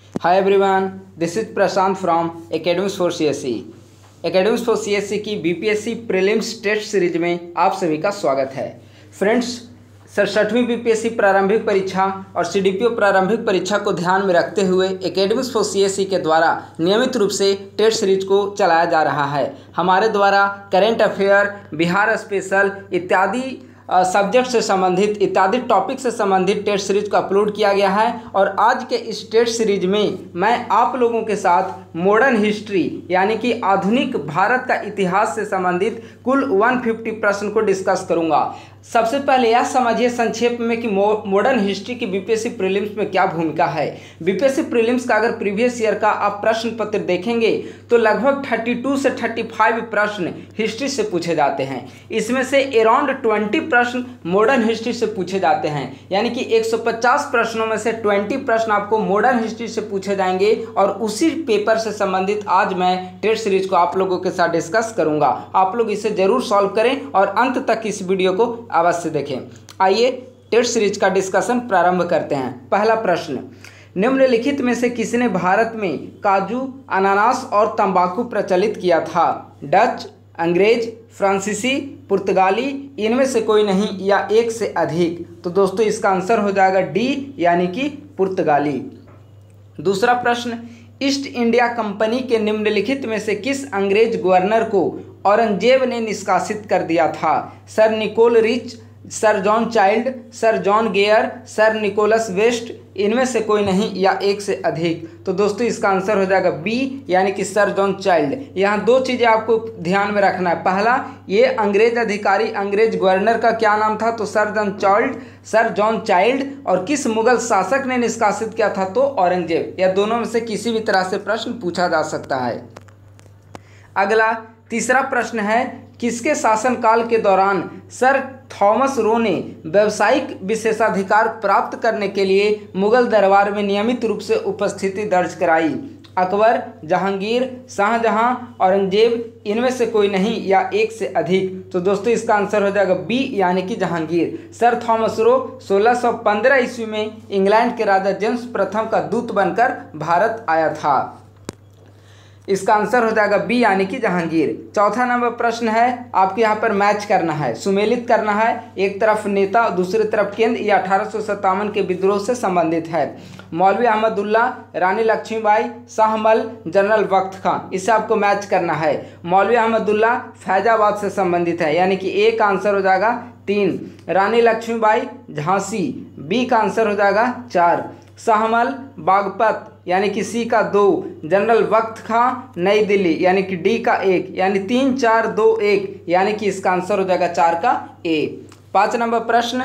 Hi everyone, this is Prashant from academics for CSC. Academics for CSC की BPSC prelims test series में आप सभी का स्वागत है। फ्रेंड्स, 67वीं बीपीएससी प्रारंभिक परीक्षा और सीडीपीओ प्रारंभिक परीक्षा को ध्यान में रखते हुए एकेडमिक्स फॉर सीएससी के द्वारा नियमित रूप से टेस्ट सीरीज को चलाया जा रहा है। हमारे द्वारा करेंट अफेयर, बिहार स्पेशल इत्यादि सब्जेक्ट से संबंधित इत्यादि टॉपिक से संबंधित टेस्ट सीरीज को अपलोड किया गया है। और आज के इस टेस्ट सीरीज में मैं आप लोगों के साथ मॉडर्न हिस्ट्री यानी कि आधुनिक भारत का इतिहास से संबंधित कुल 150 प्रश्न को डिस्कस करूंगा। सबसे पहले यह समझिए संक्षेप में कि मॉडर्न हिस्ट्री की बीपीएससी प्रीलिम्स में क्या भूमिका है। बीपीएससी प्रीलिम्स का अगर प्रीवियस ईयर का आप प्रश्न पत्र देखेंगे तो लगभग 32 से 35 प्रश्न हिस्ट्री से पूछे जाते हैं। इसमें से अराउंड 20 प्रश्न मॉडर्न हिस्ट्री से पूछे जाते हैं, यानी कि 150 प्रश्नों में से 20 प्रश्न आपको मॉडर्न हिस्ट्री से पूछे जाएंगे। और उसी पेपर से संबंधित आज मैं टेस्ट सीरीज को आप लोगों के साथ डिस्कस करूंगा। आप लोग इसे जरूर सॉल्व करें और अंत तक इस वीडियो को अवश्य देखें। आइए टेस्ट सीरीज का डिस्कशन प्रारंभ करते हैं। पहला प्रश्न, निम्नलिखित में से किसने भारत में काजू, अनानास और तंबाकू प्रचलित किया था? डच, अंग्रेज, फ्रांसीसी, पुर्तगाली, इनमें से कोई नहीं या एक से अधिक। तो दोस्तों इसका आंसर हो जाएगा डी यानी कि पुर्तगाली। दूसरा प्रश्न, ईस्ट इंडिया कंपनी के निम्नलिखित में से किस अंग्रेज गवर्नर को औरंगजेब ने निष्कासित कर दिया था? Sir Nicol Rich, sir John Child, sir John Gayer, sir Nicholas West, इनमें से कोई नहीं या एक से अधिक। तो दोस्तों इसका आंसर हो जाएगा बी यानी कि सर जॉन चाइल्ड। यहाँ दो चीज़ें आपको ध्यान में रखना है। पहला, ये अंग्रेज अधिकारी, अंग्रेज गवर्नर का क्या नाम था? तो सर जॉन चाइल्ड। और किस मुगल शासक ने निष्कासित किया था? तो औरंगजेब। या दोनों में से किसी भी तरह से प्रश्न पूछा जा सकता है। अगला तीसरा प्रश्न है, किसके शासनकाल के दौरान सर थॉमस रो ने व्यावसायिक विशेषाधिकार प्राप्त करने के लिए मुगल दरबार में नियमित रूप से उपस्थिति दर्ज कराई? अकबर, जहांगीर, शाहजहां, औरंगजेब, इनमें से कोई नहीं या एक से अधिक। तो दोस्तों इसका आंसर हो जाएगा बी यानी कि जहांगीर। सर थॉमस रो 1615 ईस्वी में इंग्लैंड के राजा जेम्स प्रथम का दूत बनकर भारत आया था। इसका आंसर हो जाएगा बी यानी कि जहांगीर। चौथा नंबर प्रश्न है, आपको यहाँ पर मैच करना है, सुमेलित करना है। एक तरफ नेता, दूसरी तरफ केंद्र। ये 1857 के विद्रोह से संबंधित है। मौलवी अहमदुल्ला, रानी लक्ष्मीबाई, शाहमल, जनरल बख्त खां, इसे आपको मैच करना है। मौलवी अहमदुल्ला फैजाबाद से संबंधित है, यानी कि ए का आंसर हो जाएगा 3। रानी लक्ष्मीबाई झांसी, बी का आंसर हो जाएगा 4। शाहमल बागपत यानी कि सी का 2। जनरल बख्त खां नई दिल्ली यानी कि डी का 1, यानी 3 4 2 1, यानी कि इसका आंसर हो जाएगा 4 का ए। 5 नंबर प्रश्न,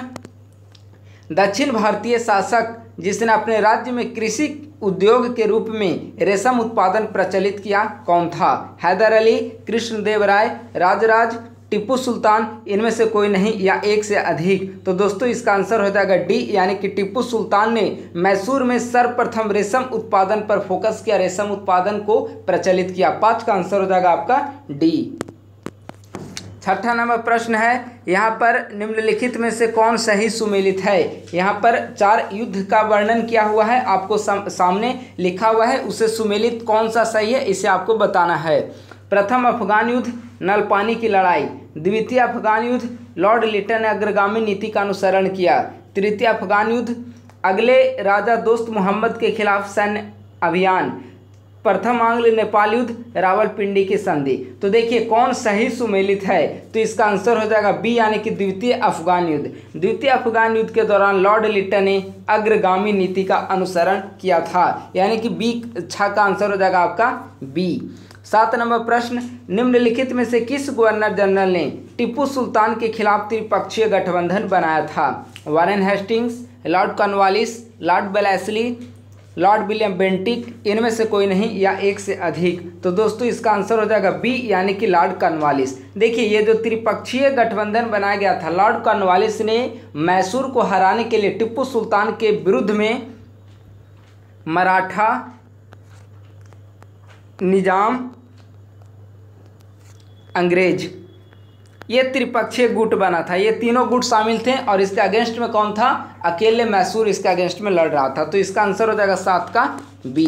दक्षिण भारतीय शासक जिसने अपने राज्य में कृषि उद्योग के रूप में रेशम उत्पादन प्रचलित किया कौन था? हैदर अली, कृष्णदेव राय, राजराज, टीपू सुल्तान, इनमें से कोई नहीं या एक से अधिक। तो दोस्तों इसका आंसर हो जाएगा डी यानी कि टीपू सुल्तान ने मैसूर में सर्वप्रथम रेशम उत्पादन पर फोकस किया, रेशम उत्पादन को प्रचलित किया। 5 का आंसर हो जाएगा आपका डी। 6ठा नंबर प्रश्न है, यहाँ पर निम्नलिखित में से कौन सही सुमेलित है? यहाँ पर 4 युद्ध का वर्णन किया हुआ है, आपको सामने लिखा हुआ है, उसे सुमेलित कौन सा सही है इसे आपको बताना है। प्रथम अफगान युद्ध, नलपानी की लड़ाई। द्वितीय अफगान युद्ध, लॉर्ड लिटन ने अग्रगामी नीति का अनुसरण किया। तृतीय अफगान युद्ध, अगले राजा दोस्त मोहम्मद के खिलाफ सैन्य अभियान। प्रथम आंग्ल नेपाल युद्ध, रावलपिंडी की संधि। तो देखिए कौन सही सुमेलित है, तो इसका आंसर हो जाएगा बी यानी कि द्वितीय अफगान युद्ध। द्वितीय अफगान युद्ध के दौरान लॉर्ड लिटन ने अग्रगामी नीति का अनुसरण किया था, यानी कि बी 6 का आंसर हो जाएगा आपका बी। 7 नंबर प्रश्न, निम्नलिखित में से किस गवर्नर जनरल ने टीपू सुल्तान के खिलाफ त्रिपक्षीय गठबंधन बनाया था? Warren Hastings, Lord Cornwallis, Lord Wellesley, Lord William Bentinck, इनमें से कोई नहीं या एक से अधिक। तो दोस्तों इसका आंसर हो जाएगा बी यानी कि लॉर्ड कॉर्नवालिस। देखिए ये जो त्रिपक्षीय गठबंधन बनाया गया था, लॉर्ड कॉर्नवालिस ने मैसूर को हराने के लिए टीपू सुल्तान के विरुद्ध में मराठा निजाम, अंग्रेज, ये त्रिपक्षीय गुट बना था, ये तीनों गुट शामिल थे और इसके अगेंस्ट में कौन था, अकेले मैसूर इसके अगेंस्ट में लड़ रहा था। तो इसका आंसर हो जाएगा 7 का बी।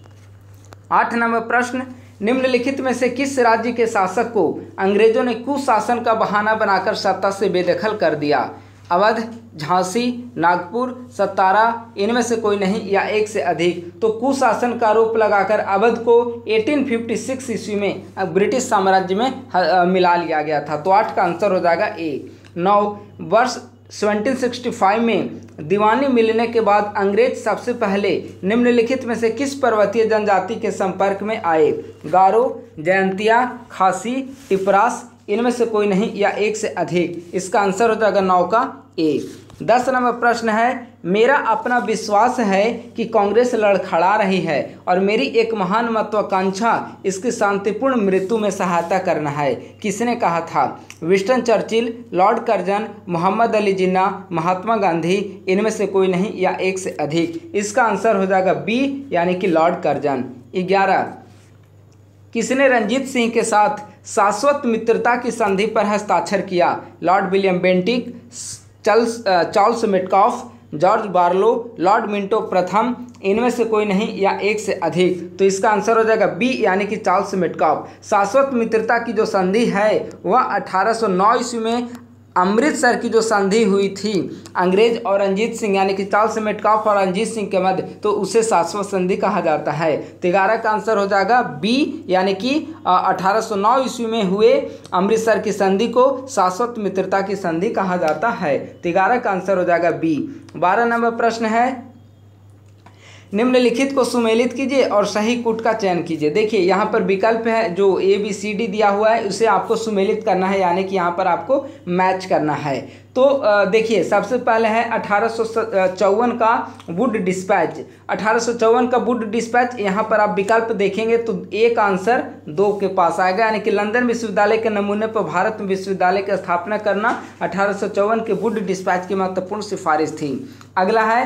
8 नंबर प्रश्न, निम्नलिखित में से किस राज्य के शासक को अंग्रेजों ने कुशासन का बहाना बनाकर सत्ता से बेदखल कर दिया? अवध, झांसी, नागपुर, सतारा, इनमें से कोई नहीं या एक से अधिक। तो कुशासन का आरोप लगाकर अवध को 1856 ईस्वी में ब्रिटिश साम्राज्य में मिला लिया गया था। तो 8 का आंसर हो जाएगा ए। 9 वर्ष 1765 में दीवानी मिलने के बाद अंग्रेज सबसे पहले निम्नलिखित में से किस पर्वतीय जनजाति के संपर्क में आए? गारो, जयंतिया, खासी, टिपरास, इनमें से कोई नहीं या एक से अधिक। इसका आंसर हो जाएगा 9 का ए। 10 नंबर प्रश्न है, मेरा अपना विश्वास है कि कांग्रेस लड़खड़ा रही है और मेरी एक महान महत्वाकांक्षा इसकी शांतिपूर्ण मृत्यु में सहायता करना है। किसने कहा था? Winston Churchill, Lord Curzon, Mohammad Ali Jinnah, Mahatma Gandhi, इनमें से कोई नहीं या एक से अधिक। इसका आंसर हो जाएगा बी यानी कि लॉर्ड कर्जन। 11 किसने रंजीत सिंह के साथ शाश्वत मित्रता की संधि पर हस्ताक्षर किया? Lord William Bentinck, Charles Metcalfe, George Barlow, Lord Minto प्रथम, इनमें से कोई नहीं या एक से अधिक। तो इसका आंसर हो जाएगा बी यानी कि चार्ल्स मेटकॉफ। शाश्वत मित्रता की जो संधि है वह 1809 ईस्वी में अमृतसर की जो संधि हुई थी अंग्रेज और रंजीत सिंह यानी कि चार्ल्स मेटकॉफ और रंजीत सिंह के मध्य, तो उसे शाश्वत संधि कहा जाता है। 13 का आंसर हो जाएगा बी यानी कि 1809 ईस्वी में हुए अमृतसर की संधि को शाश्वत मित्रता की संधि कहा जाता है। 13 का आंसर हो जाएगा बी। 12 नंबर प्रश्न है, निम्नलिखित को सुमेलित कीजिए और सही कूट का चयन कीजिए। देखिए यहाँ पर विकल्प है जो ABCD दिया हुआ है, उसे आपको सुमेलित करना है यानी कि यहाँ पर आपको मैच करना है। तो देखिए सबसे पहले है 1854 का वुड डिस्पैच। 1854 का वुड डिस्पैच, यहाँ पर आप विकल्प देखेंगे तो ए का आंसर 2 के पास आएगा यानी कि लंदन विश्वविद्यालय के नमूने पर भारत में विश्वविद्यालय की स्थापना करना 1854 के वुड डिस्पैच की महत्वपूर्ण सिफारिश थी। अगला है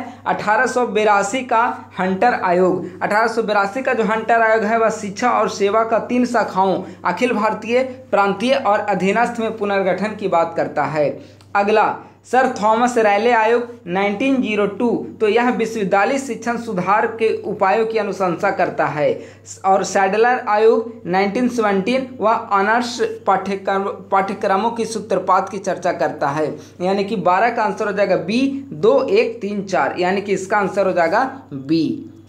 1882 का हंटर आयोग। 1882 का जो हंटर आयोग है वह शिक्षा और सेवा का 3 शाखाओं अखिल भारतीय, प्रांतीय और अधीनस्थ में पुनर्गठन की बात करता है। अगला सर थॉमस रैले आयोग 1902, तो यह विश्वविद्यालय शिक्षण सुधार के उपायों की अनुशंसा करता है। और सैडलर आयोग 1917 वह ऑनर्स पाठ्यक्रमों की सूत्रपात की चर्चा करता है यानी कि 12 का आंसर हो जाएगा बी। 2 1 3 4 यानी कि इसका आंसर हो जाएगा बी।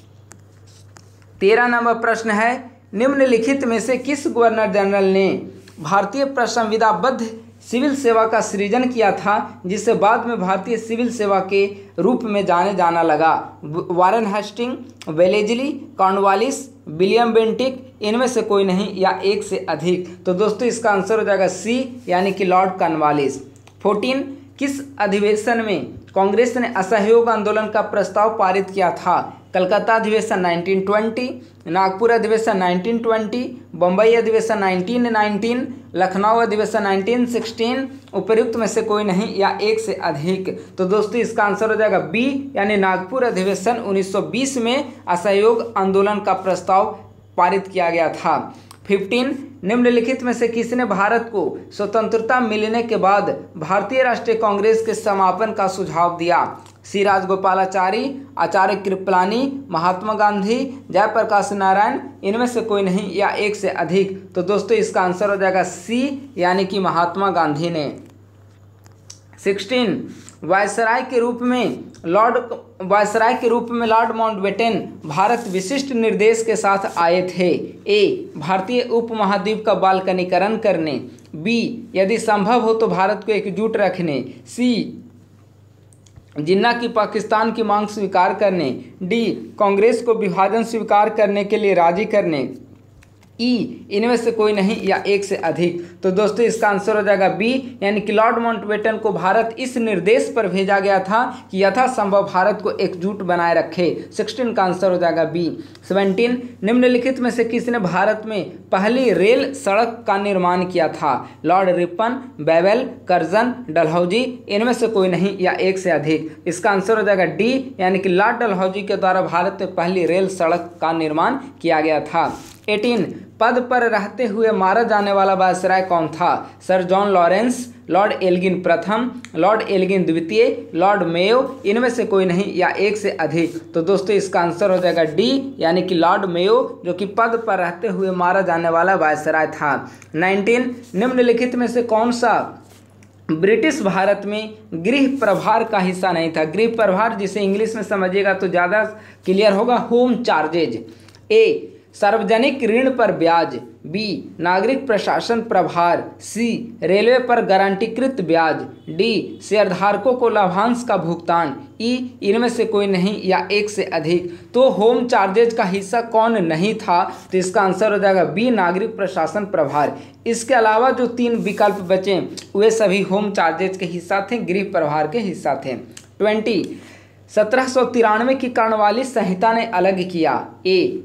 13 नंबर प्रश्न है, निम्नलिखित में से किस गवर्नर जनरल ने भारतीय संविधाबद्ध सिविल सेवा का सृजन किया था जिसे बाद में भारतीय सिविल सेवा के रूप में जाने जाना लगा? Warren Hastings, Wellesley, Cornwallis, William Bentinck, इनमें से कोई नहीं या एक से अधिक। तो दोस्तों इसका आंसर हो जाएगा सी यानी कि लॉर्ड कॉर्नवालिस। 14 किस अधिवेशन में कांग्रेस ने असहयोग आंदोलन का प्रस्ताव पारित किया था? कलकत्ता अधिवेशन 1920, नागपुर अधिवेशन 1920, बम्बई अधिवेशन 1919, लखनऊ अधिवेशन 1916, उपर्युक्त में से कोई नहीं या एक से अधिक। तो दोस्तों इसका आंसर हो जाएगा बी यानी नागपुर अधिवेशन 1920 में असहयोग आंदोलन का प्रस्ताव पारित किया गया था। 15 निम्नलिखित में से किसने भारत को स्वतंत्रता मिलने के बाद भारतीय राष्ट्रीय कांग्रेस के समापन का सुझाव दिया? सी राजगोपालाचारी, आचार्य कृपलानी, महात्मा गांधी, जयप्रकाश नारायण, इनमें से कोई नहीं या एक से अधिक। तो दोस्तों इसका आंसर हो जाएगा सी यानी कि महात्मा गांधी ने। 16 वायसराय के रूप में लॉर्ड माउंटबेटन भारत विशिष्ट निर्देश के साथ आए थे? ए भारतीय उपमहाद्वीप का बाल्कनीकरण करने, बी यदि संभव हो तो भारत को एकजुट रखने, सी जिन्ना की पाकिस्तान की मांग स्वीकार करने, डी कांग्रेस को विभाजन स्वीकार करने के लिए राजी करने, ई इनमें से कोई नहीं या एक से अधिक। तो दोस्तों इसका आंसर हो जाएगा बी यानी कि लॉर्ड माउंटबेटन को भारत इस निर्देश पर भेजा गया था कि यथासंभव भारत को एकजुट बनाए रखे। 16 का आंसर हो जाएगा बी। 17 निम्नलिखित में से किसने भारत में पहली रेल सड़क का निर्माण किया था? Lord Ripon, Wavell, Curzon, Dalhousie, इनमें से कोई नहीं या एक से अधिक। इसका आंसर हो जाएगा डी यानी कि लॉर्ड डलहौजी के द्वारा भारत में पहली रेल सड़क का निर्माण किया गया था। 18 पद पर रहते हुए मारा जाने वाला वायसराय कौन था? Sir John Lawrence, Lord Elgin प्रथम, लॉर्ड एल्गिन द्वितीय, लॉर्ड मेयो, इनमें से कोई नहीं या एक से अधिक। तो दोस्तों इसका आंसर हो जाएगा डी, यानी कि लॉर्ड मेयो, जो कि पद पर रहते हुए मारा जाने वाला वायसराय था। 19 निम्नलिखित में से कौन सा ब्रिटिश भारत में गृह प्रभार का हिस्सा नहीं था? गृह प्रभार जिसे इंग्लिश में समझिएगा तो ज़्यादा क्लियर होगा, होम चार्जेज। ए सार्वजनिक ऋण पर ब्याज, बी नागरिक प्रशासन प्रभार, सी रेलवे पर गारंटीकृत ब्याज, डी शेयरधारकों को लाभांश का भुगतान, ई इनमें से कोई नहीं या एक से अधिक। तो होम चार्जेज का हिस्सा कौन नहीं था? तो इसका आंसर हो जाएगा बी नागरिक प्रशासन प्रभार। इसके अलावा जो 3 विकल्प बचे वे सभी होम चार्जेज के हिस्सा थे, गृह प्रभार के हिस्सा थे। 20 1793 की कर्णवाली संहिता ने अलग किया। ए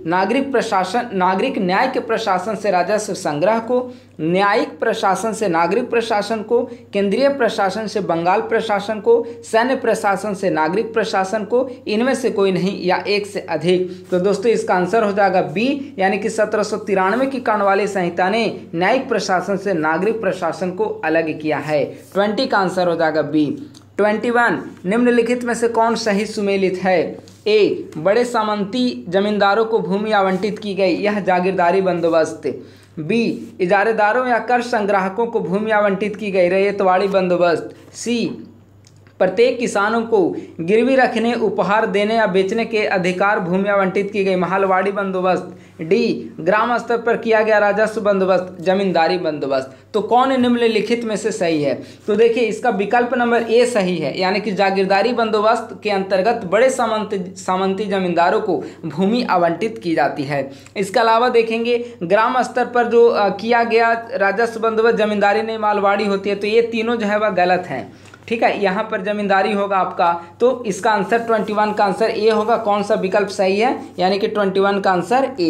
नागरिक न्याय के प्रशासन से राजस्व संग्रह को, न्यायिक प्रशासन से नागरिक प्रशासन को, केंद्रीय प्रशासन से बंगाल प्रशासन को, सैन्य प्रशासन से नागरिक प्रशासन को, इनमें से कोई नहीं या एक से अधिक। तो दोस्तों इसका आंसर हो जाएगा बी, यानी कि 1793 की कर्णवाली संहिता ने न्यायिक प्रशासन से नागरिक प्रशासन को अलग किया है। 20 का आंसर हो जाएगा बी। 21 निम्नलिखित में से कौन सही सुमेलित है? ए बड़े सामंती जमींदारों को भूमि आवंटित की गई, यह जागीरदारी बंदोबस्त। बी इजारेदारों या कर संग्राहकों को भूमि आवंटित की गई, रैयतवाड़ी बंदोबस्त। सी प्रत्येक किसानों को गिरवी रखने, उपहार देने या बेचने के अधिकार भूमि आवंटित की गई, महलवाड़ी बंदोबस्त। डी ग्राम स्तर पर किया गया राजस्व बंदोबस्त, जमींदारी बंदोबस्त। तो कौन निम्नलिखित में से सही है? तो देखिए इसका विकल्प नंबर ए सही है, यानी कि जागीरदारी बंदोबस्त के अंतर्गत बड़े सामंती जमींदारों को भूमि आवंटित की जाती है। इसके अलावा देखेंगे ग्राम स्तर पर जो किया गया राजस्व बंदोबस्त, जमींदारी नहीं मालवाड़ी होती है, तो ये तीनों जो है वह गलत हैं। ठीक है, यहाँ पर जमींदारी होगा आपका, तो इसका आंसर 21 का आंसर ए होगा। कौन सा विकल्प सही है? यानी कि 21 का आंसर ए।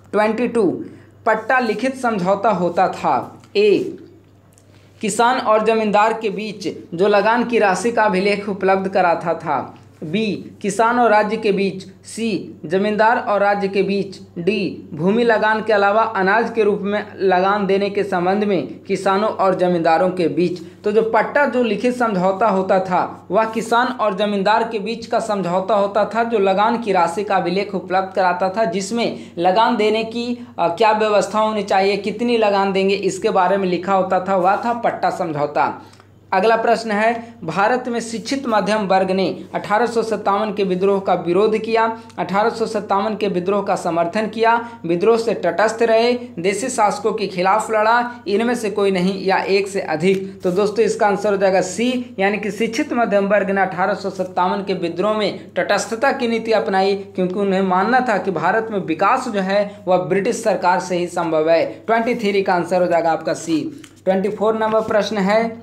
22 पट्टा लिखित समझौता होता था। ए किसान और जमींदार के बीच जो लगान की राशि का अभिलेख उपलब्ध कराता था। बी किसान और राज्य के बीच। सी जमींदार और राज्य के बीच। डी भूमि लगान के अलावा अनाज के रूप में लगान देने के संबंध में किसानों और जमींदारों के बीच। तो जो पट्टा जो लिखित समझौता होता था वह किसान और जमींदार के बीच का समझौता होता था, जो लगान की राशि का अभिलेख उपलब्ध कराता था, जिसमें लगान देने की क्या व्यवस्था होनी चाहिए, कितनी लगान देंगे, इसके बारे में लिखा होता था, वह था पट्टा समझौता। अगला प्रश्न है, भारत में शिक्षित मध्यम वर्ग ने 1857 के विद्रोह का विरोध किया, 1857 के विद्रोह का समर्थन किया, विद्रोह से तटस्थ रहे, देशी शासकों के खिलाफ लड़ा, इनमें से कोई नहीं या एक से अधिक। तो दोस्तों इसका आंसर हो जाएगा सी, यानी कि शिक्षित मध्यम वर्ग ने 1857 के विद्रोह में तटस्थता की नीति अपनाई, क्योंकि उन्हें मानना था कि भारत में विकास जो है वह ब्रिटिश सरकार से ही संभव है। 23 का आंसर हो जाएगा आपका सी। 24 नंबर प्रश्न है,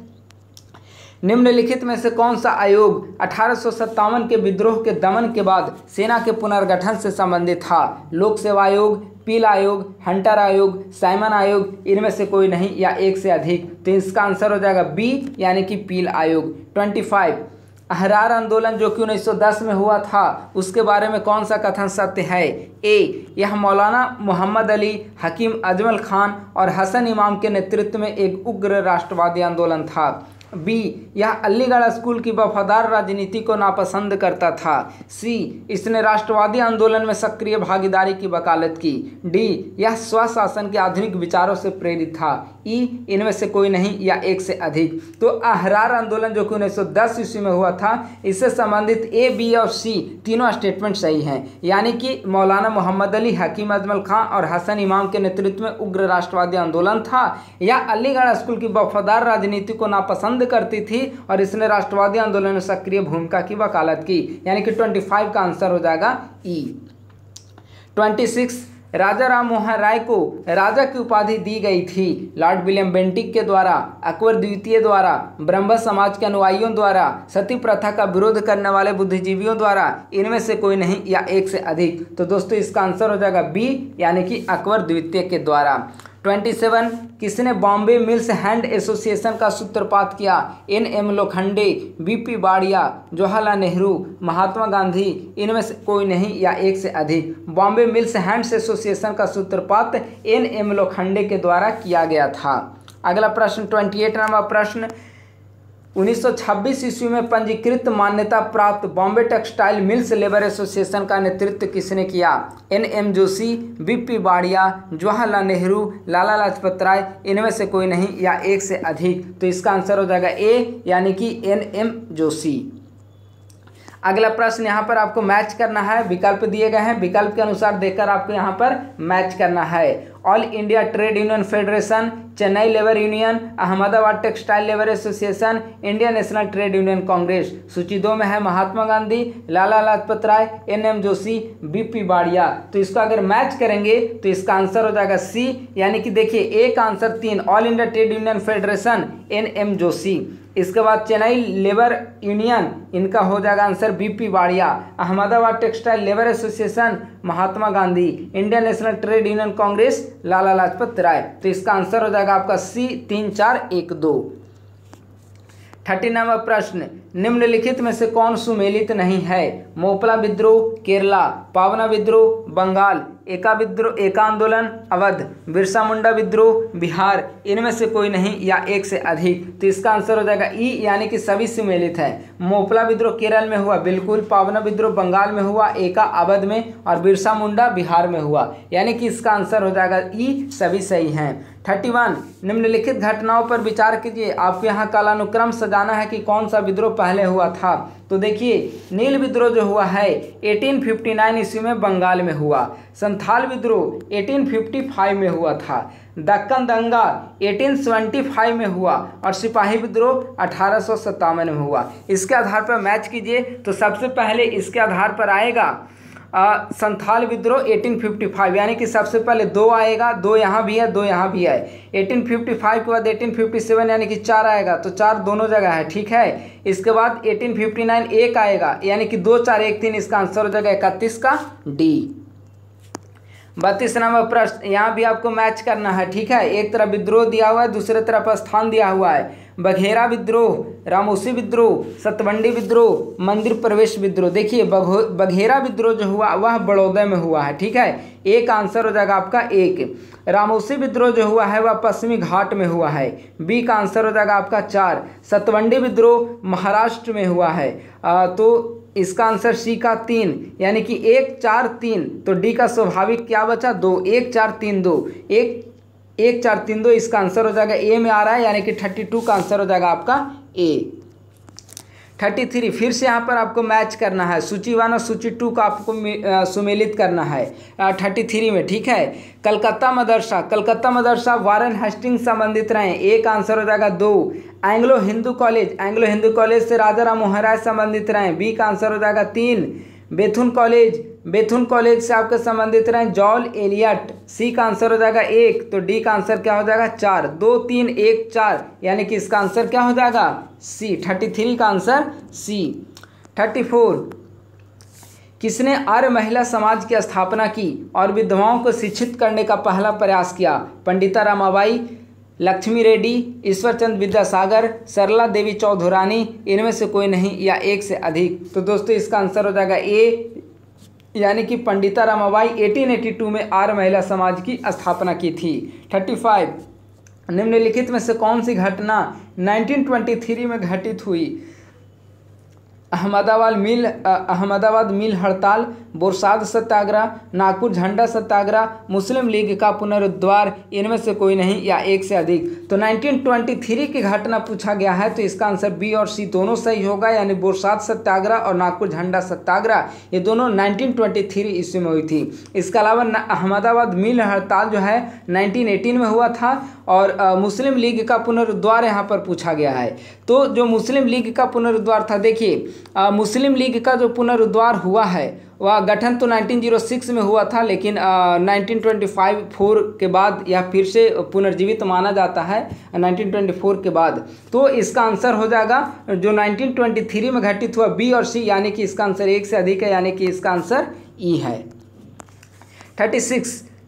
निम्नलिखित में से कौन सा आयोग 1857 के विद्रोह के दमन के बाद सेना के पुनर्गठन से संबंधित था? लोक सेवा आयोग, पील आयोग, हंटर आयोग, साइमन आयोग, इनमें से कोई नहीं या एक से अधिक। तो इसका आंसर हो जाएगा बी, यानी कि पील आयोग। 25 अहरार आंदोलन जो कि 1910 में हुआ था, उसके बारे में कौन सा कथन सत्य है? ए यह मौलाना मोहम्मद अली, हकीम अजमल खान और हसन इमाम के नेतृत्व में एक उग्र राष्ट्रवादी आंदोलन था। बी यह अलीगढ़ स्कूल की वफादार राजनीति को नापसंद करता था। सी इसने राष्ट्रवादी आंदोलन में सक्रिय भागीदारी की वकालत की। डी यह स्वशासन के आधुनिक विचारों से प्रेरित था। ई इनमें से कोई नहीं या एक से अधिक। तो अहरार आंदोलन जो कि 1910 ईस्वी में हुआ था, इससे संबंधित ए, बी और सी तीनों स्टेटमेंट सही हैं, यानी कि मौलाना मोहम्मद अली, हकीम अजमल खान और हसन इमाम के नेतृत्व में उग्र राष्ट्रवादी आंदोलन था, या अलीगढ़ स्कूल की वफादार राजनीति को नापसंद करती थी और इसने राष्ट्रवादी आंदोलन में सक्रिय भूमिका की वकालत की, यानी कि 25 का आंसर हो जाएगा ई। 26 राजा राम मोहन राय को राजा की उपाधि दी गई थी। लॉर्ड विलियम बेंटिक के द्वारा, अकबर द्वितीय द्वारा, ब्रह्म समाज के अनुयायियों द्वारा, सती प्रथा का विरोध करने वाले बुद्धिजीवियों द्वारा, इनमें से कोई नहीं या एक से अधिक। तो दोस्तों इसका आंसर हो जाएगा बी, यानी कि अकबर द्वितीय के द्वारा। 27 किसने बॉम्बे मिल्स हैंड एसोसिएशन का सूत्रपात किया? NM लोखंडे, BP बाड़िया, जवाहरलाल नेहरू, महात्मा गांधी, इनमें से कोई नहीं या एक से अधिक। बॉम्बे मिल्स हैंड्स एसोसिएशन का सूत्रपात NM लोखंडे के द्वारा किया गया था। अगला प्रश्न 28 नंबर प्रश्न, 1926 ईस्वी में पंजीकृत मान्यता प्राप्त Bombay textile mills labour association का नेतृत्व किसने किया? NM जोशी, BP बाड़िया, जवाहरलाल नेहरू, लाला लाजपत राय, इनमें से कोई नहीं या एक से अधिक। तो इसका आंसर हो जाएगा ए, यानी कि NM जोशी। अगला प्रश्न यहाँ पर आपको मैच करना है, विकल्प दिए गए हैं, विकल्प के अनुसार देखकर आपको यहाँ पर मैच करना है। All India trade union federation, Chennai labour union, Ahmedabad textile labour association, Indian national trade union congress. सूची 2 में है महात्मा गांधी, लाला लाजपत राय, NM जोशी, BP बाड़िया। तो इसको अगर मैच करेंगे तो इसका आंसर हो जाएगा सी, यानी कि देखिए ए का answer 3, all India trade union federation NM Joshi. इसके बाद चेन्नई लेबर यूनियन, इनका हो जाएगा answer BP Wadia. Ahmedabad textile labour association Mahatma Gandhi, Indian national trade union congress Lala Lajpat Rai. तो इसका आंसर हो जाएगा आपका सी, 3 4 1 2। 30 नंबर प्रश्न, निम्नलिखित में से कौन सुमेलित नहीं है? मोपला विद्रोह केरला, पावना विद्रोह बंगाल, एका आंदोलन अवध, बिरसा मुंडा विद्रोह बिहार, इनमें से कोई नहीं या एक से अधिक। तो इसका आंसर हो जाएगा ई, यानी कि सभी सुमेलित है। मोपला विद्रोह केरल में हुआ, बिल्कुल। पावना विद्रोह बंगाल में हुआ, एका अवध में, और बिरसा मुंडा बिहार में हुआ, यानी कि इसका आंसर हो जाएगा ई, सभी सही हैं। 31 निम्नलिखित घटनाओं पर विचार कीजिए। आपको यहाँ कालानुक्रम सजाना है कि कौन सा विद्रोह पहले हुआ था। तो देखिए, नील विद्रोह जो हुआ है 1859 ईस्वी में बंगाल में हुआ। संथाल विद्रोह 1855 में हुआ था। दक्कन दंगा 1875 में हुआ, और सिपाही विद्रोह 1857 में हुआ। इसके आधार पर मैच कीजिए तो सबसे पहले इसके आधार पर आएगा संथाल विद्रोह 1855, यानी कि सबसे पहले 2 आएगा, 2 यहाँ भी है, 2 यहाँ भी है। 1855 के बाद 1857 यानी कि 4 आएगा, तो 4 दोनों जगह है, ठीक है। इसके बाद 1859 1 आएगा, यानी कि 2 4 1 3, इसका आंसर हो जाएगा 31 का डी। 32 नंबर प्रश्न, यहाँ भी आपको मैच करना है, ठीक है। एक तरफ विद्रोह दिया हुआ है, दूसरे तरफ स्थान दिया हुआ है। बघेरा विद्रोह, रामोसी विद्रोह, सतवंडी विद्रोह, मंदिर प्रवेश विद्रोह। देखिए, बघेरा विद्रोह जो हुआ वह बड़ौदा में हुआ है, ठीक है। एक आंसर हो जाएगा आपका 1। रामोसी विद्रोह जो हुआ है वह पश्चिमी घाट में हुआ है, बी का आंसर हो जाएगा आपका 4। सतवंडी विद्रोह महाराष्ट्र में हुआ है, तो इसका आंसर सी का 3, यानी कि 1 4 3। तो डी का स्वाभाविक क्या बचा? 2, 1 4 3 2, 1 4 3 2, इसका आंसर हो जाएगा ए में आ रहा है, यानी कि 32 का आंसर हो जाएगा आपका ए। 33 फिर से यहाँ पर आपको मैच करना है, सूची 1 और सूची 2 का आपको सुमेलित करना है 33 में, ठीक है। कलकत्ता मदरसा वारेन हेस्टिंग्स संबंधित रहे, एक आंसर हो जाएगा 2। एंग्लो हिंदू कॉलेज से राजा राम मोहन राय संबंधित रहे, बी का आंसर हो जाएगा 3। बेथुन कॉलेज से आपके संबंधित रहे जॉल एलियट, सी का आंसर हो जाएगा 1। तो डी का आंसर क्या हो जाएगा 4, 2 3 1 4, यानी कि इसका आंसर क्या हो जाएगा सी। 33 का आंसर सी। 34 किसने आर्य महिला समाज की स्थापना की और विधवाओं को शिक्षित करने का पहला प्रयास किया? पंडिता रमाबाई, लक्ष्मी रेड्डी, ईश्वरचंद विद्यासागर, सरला देवी चौधुरानी, इनमें से कोई नहीं या एक से अधिक। तो दोस्तों इसका आंसर हो जाएगा ए, यानी कि पंडिता रमाबाई 1882 में आर्य महिला समाज की स्थापना की थी। 35 निम्नलिखित में से कौन सी घटना 1923 में घटित हुई? अहमदाबाद मिल हड़ताल, बोरसाद सत्याग्रह, नागपुर झंडा सत्याग्रह, मुस्लिम लीग का पुनरुद्वार, इनमें से कोई नहीं या एक से अधिक। तो 1923 की घटना पूछा गया है, तो इसका आंसर बी और सी दोनों सही होगा, यानी बोरसाद सत्याग्रह और नागपुर झंडा सत्याग्रह ये दोनों 1923 ईस्वी में हुई थी। इसके अलावा अहमदाबाद मिल हड़ताल जो है 1918 में हुआ था, और मुस्लिम लीग का पुनरुद्वार यहाँ पर पूछा गया है। तो जो मुस्लिम लीग का पुनरुद्वार था, देखिए मुस्लिम लीग का जो पुनरुद्वार हुआ है वह गठन तो 1906 में हुआ था, लेकिन 1924 के बाद यह फिर से पुनर्जीवित माना जाता है 1924 के बाद। तो इसका आंसर हो जाएगा जो 1923 में घटित हुआ बी और सी, यानी कि इसका आंसर एक से अधिक है, यानी कि इसका आंसर ई है। 36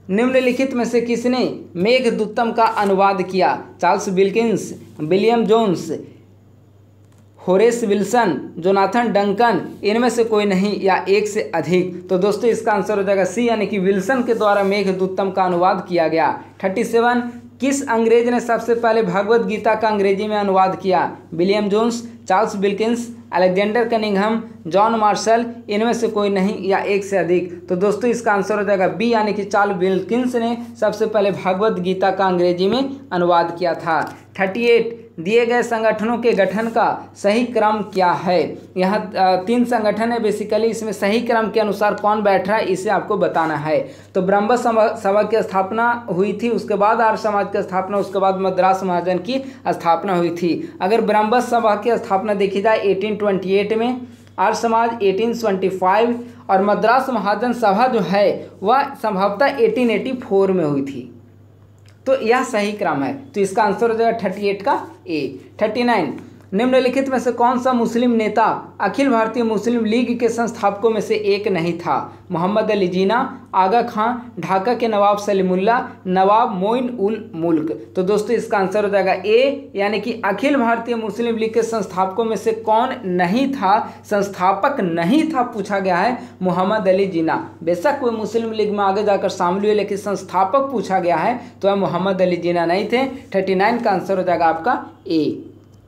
निम्नलिखित में से किसने मेघदूतम का अनुवाद किया? Charles Wilkins, William Jones, Horace Wilson, Jonathan Duncan, इनमें से कोई नहीं या एक से अधिक? तो दोस्तों इसका आंसर हो जाएगा सी, यानी कि विल्सन के द्वारा मेघदूतम का अनुवाद किया गया। 37 किस अंग्रेज ने सबसे पहले भगवत गीता का अंग्रेजी में अनुवाद किया? William Jones, Charles Wilkins, Alexander Cunningham, John Marshall, इनमें से कोई नहीं या एक से अधिक? तो दोस्तों इसका आंसर हो जाएगा बी, यानी कि चार्ल्स विल्किंस ने सबसे पहले भगवत गीता का अंग्रेजी में अनुवाद किया था। 38 दिए गए संगठनों के गठन का सही क्रम क्या है? यहाँ 3 संगठन है बेसिकली, इसमें सही क्रम के अनुसार कौन बैठ रहा है इसे आपको बताना है। तो ब्रह्म सभा की स्थापना हुई थी, उसके बाद आर्य समाज की स्थापना, उसके बाद मद्रास महाजन की स्थापना हुई थी। अगर ब्रह्म सभा की स्थापना देखी जाए 1828 में, आर्य समाज 1825 और मद्रास महाजन सभा जो है वह संभवतः 1884 में हुई थी। तो यह सही क्रम है। तो इसका आंसर हो जाएगा 38 का ए। 39 निम्नलिखित में से कौन सा मुस्लिम नेता अखिल भारतीय मुस्लिम लीग के संस्थापकों में से एक नहीं था? मोहम्मद अली जिन्ना, आगा खान, ढाका के नवाब सलीमुल्ला, नवाब मोइन उल मुल्क? तो दोस्तों इसका आंसर हो जाएगा ए, यानी कि अखिल भारतीय मुस्लिम लीग के संस्थापकों में से कौन नहीं था, संस्थापक नहीं था पूछा गया है मोहम्मद अली जिन्ना। बेशक वो मुस्लिम लीग में आगे जाकर शामिल हुए, लेकिन संस्थापक पूछा गया है तो वह मोहम्मद अली जिन्ना नहीं थे। 39 का आंसर हो जाएगा आपका ए।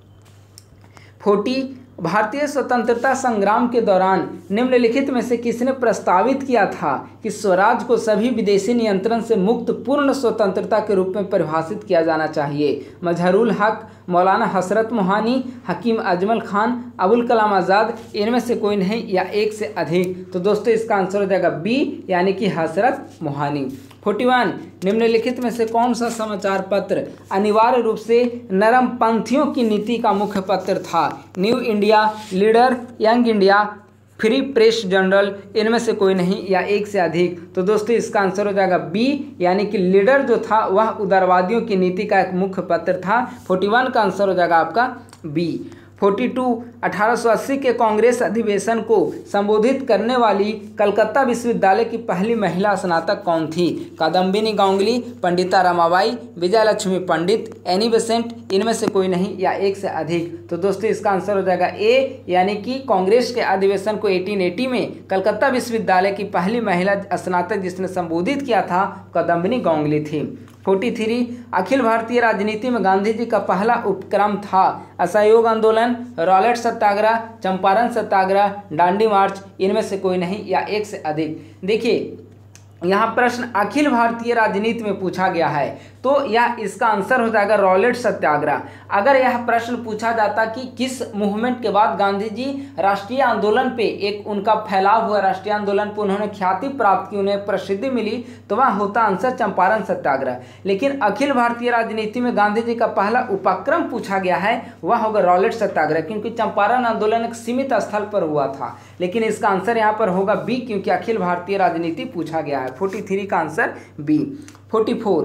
40 भारतीय स्वतंत्रता संग्राम के दौरान निम्नलिखित में से किसने प्रस्तावित किया था कि स्वराज को सभी विदेशी नियंत्रण से मुक्त पूर्ण स्वतंत्रता के रूप में परिभाषित किया जाना चाहिए? मजहरुल हक, मौलाना हसरत मोहानी, हकीम अजमल खान, अबुल कलाम आज़ाद, इनमें से कोई नहीं या एक से अधिक? तो दोस्तों इसका आंसर हो जाएगा बी, यानी कि हसरत मोहानी। 41 निम्नलिखित में से कौन सा समाचार पत्र अनिवार्य रूप से नरमपंथियों की नीति का मुख्य पत्र था? New India, leader, young India, free press journal, इनमें से कोई नहीं या एक से अधिक? तो दोस्तों इसका आंसर हो जाएगा बी, यानी कि लीडर जो था वह उदारवादियों की नीति का एक मुख्य पत्र था। 41 का आंसर हो जाएगा आपका बी। 42 1880 के कांग्रेस अधिवेशन को संबोधित करने वाली कलकत्ता विश्वविद्यालय की पहली महिला स्नातक कौन थी? कादम्बिनी गांगुली, पंडिता रमाबाई, विजय लक्ष्मी पंडित, एनी बेसेंट, इनमें से कोई नहीं या एक से अधिक? तो दोस्तों इसका आंसर हो जाएगा ए, यानी कि कांग्रेस के अधिवेशन को 1880 में कलकत्ता विश्वविद्यालय की पहली महिला स्नातक जिसने संबोधित किया था कादम्बिनी गांगुली थी। 43 अखिल भारतीय राजनीति में गांधी जी का पहला उपक्रम था? असहयोग आंदोलन, रॉलेट सत्याग्रह, चंपारण सत्याग्रह, दांडी मार्च, इनमें से कोई नहीं या एक से अधिक? देखिए यहाँ प्रश्न अखिल भारतीय राजनीति में पूछा गया है, तो यह इसका आंसर हो जाएगा रॉलेट सत्याग्रह। अगर यह प्रश्न पूछा जाता कि किस मूवमेंट के बाद गांधी जी राष्ट्रीय आंदोलन पे, एक उनका फैलाव हुआ राष्ट्रीय आंदोलन पे उन्होंने ख्याति प्राप्त की, उन्हें प्रसिद्धि मिली, तो वह होता आंसर चंपारण सत्याग्रह। लेकिन अखिल भारतीय राजनीति में गांधी जी का पहला उपक्रम पूछा गया है वह होगा रॉलेट सत्याग्रह, क्योंकि चंपारण आंदोलन एक सीमित स्थल पर हुआ था। लेकिन इसका आंसर यहाँ पर होगा बी, क्योंकि अखिल भारतीय राजनीति पूछा गया है। 43 का आंसर बी। 44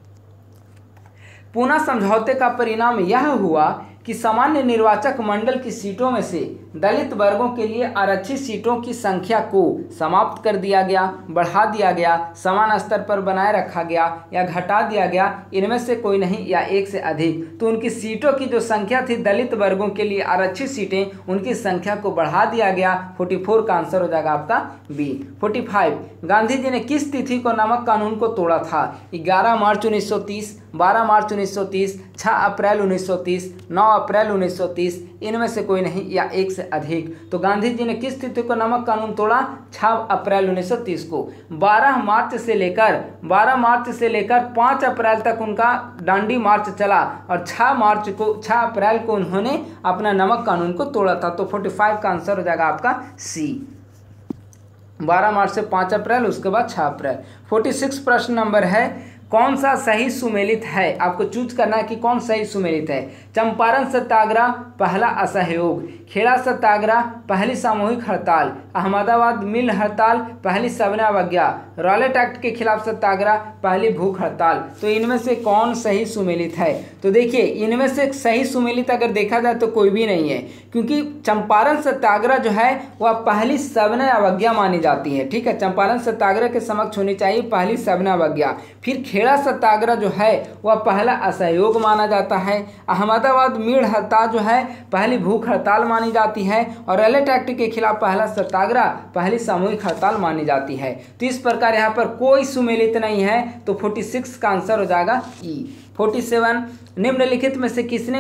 पूना समझौते का परिणाम यह हुआ कि सामान्य निर्वाचक मंडल की सीटों में से दलित वर्गों के लिए आरक्षित सीटों की संख्या को समाप्त कर दिया गया, बढ़ा दिया गया, समान स्तर पर बनाए रखा गया या घटा दिया गया, इनमें से कोई नहीं या एक से अधिक? तो उनकी सीटों की जो संख्या थी दलित वर्गों के लिए आरक्षित सीटें, उनकी संख्या को बढ़ा दिया गया। 44 का आंसर हो जाएगा आपका बी। 45 गांधी जी ने किस तिथि को नमक कानून को तोड़ा था? 11 मार्च 1930, 12 मार्च 1930, 6 अप्रैल 1930, 9 अप्रैल 1930, इनमें से कोई नहीं या एक से अधिक? तो गांधी जी ने किस तिथि को नमक कानून तोड़ा? 6 अप्रैल 1930 को। 12 मार्च से लेकर 5 अप्रैल तक उनका दांडी मार्च चला और 6 अप्रैल को उन्होंने अपना नमक कानून को तोड़ा था। तो 45 का आंसर हो जाएगा आपका सी। 12 मार्च से 5 अप्रैल, उसके बाद 6 अप्रैल। 46 प्रश्न नंबर है, कौन सा सही सुमेलित है? आपको चूज करना है कि कौन सही सुमेलित है। चंपारण सत्याग्रह पहला असहयोग, खेड़ा सत्याग्रह पहली सामूहिक हड़ताल, अहमदाबाद मिल हड़ताल, पहली सविनय अवज्ञा, रॉलेट एक्ट के खिलाफ सत्याग्रह, पहली भूख हड़ताल। तो इनमें से कौन सही सुमेलित है? तो देखिए इनमें से सही सुमेलित अगर देखा जाए तो कोई भी नहीं है, क्योंकि चंपारण सत्याग्रह जो है वह पहली सविनय अवज्ञा मानी जाती है। ठीक है, चंपारण सत्याग्रह के समक्ष होनी चाहिए पहली सविनय अवज्ञा। फिर खेड़ा सत्याग्रह जो है वह पहला असहयोग माना जाता है। अहमदाबाद मिल हड़ताल जो है पहली भूख हड़ताल मानी जाती है, और रॉलेट एक्ट के खिलाफ पहला सत्याग्रह पहली सामूहिक हड़ताल मानी जाती है। तो इस प्रकार यहाँ पर कोई सुमेलित नहीं है, तो 46 का आंसर हो जाएगा ई। 47, निम्नलिखित में से किसने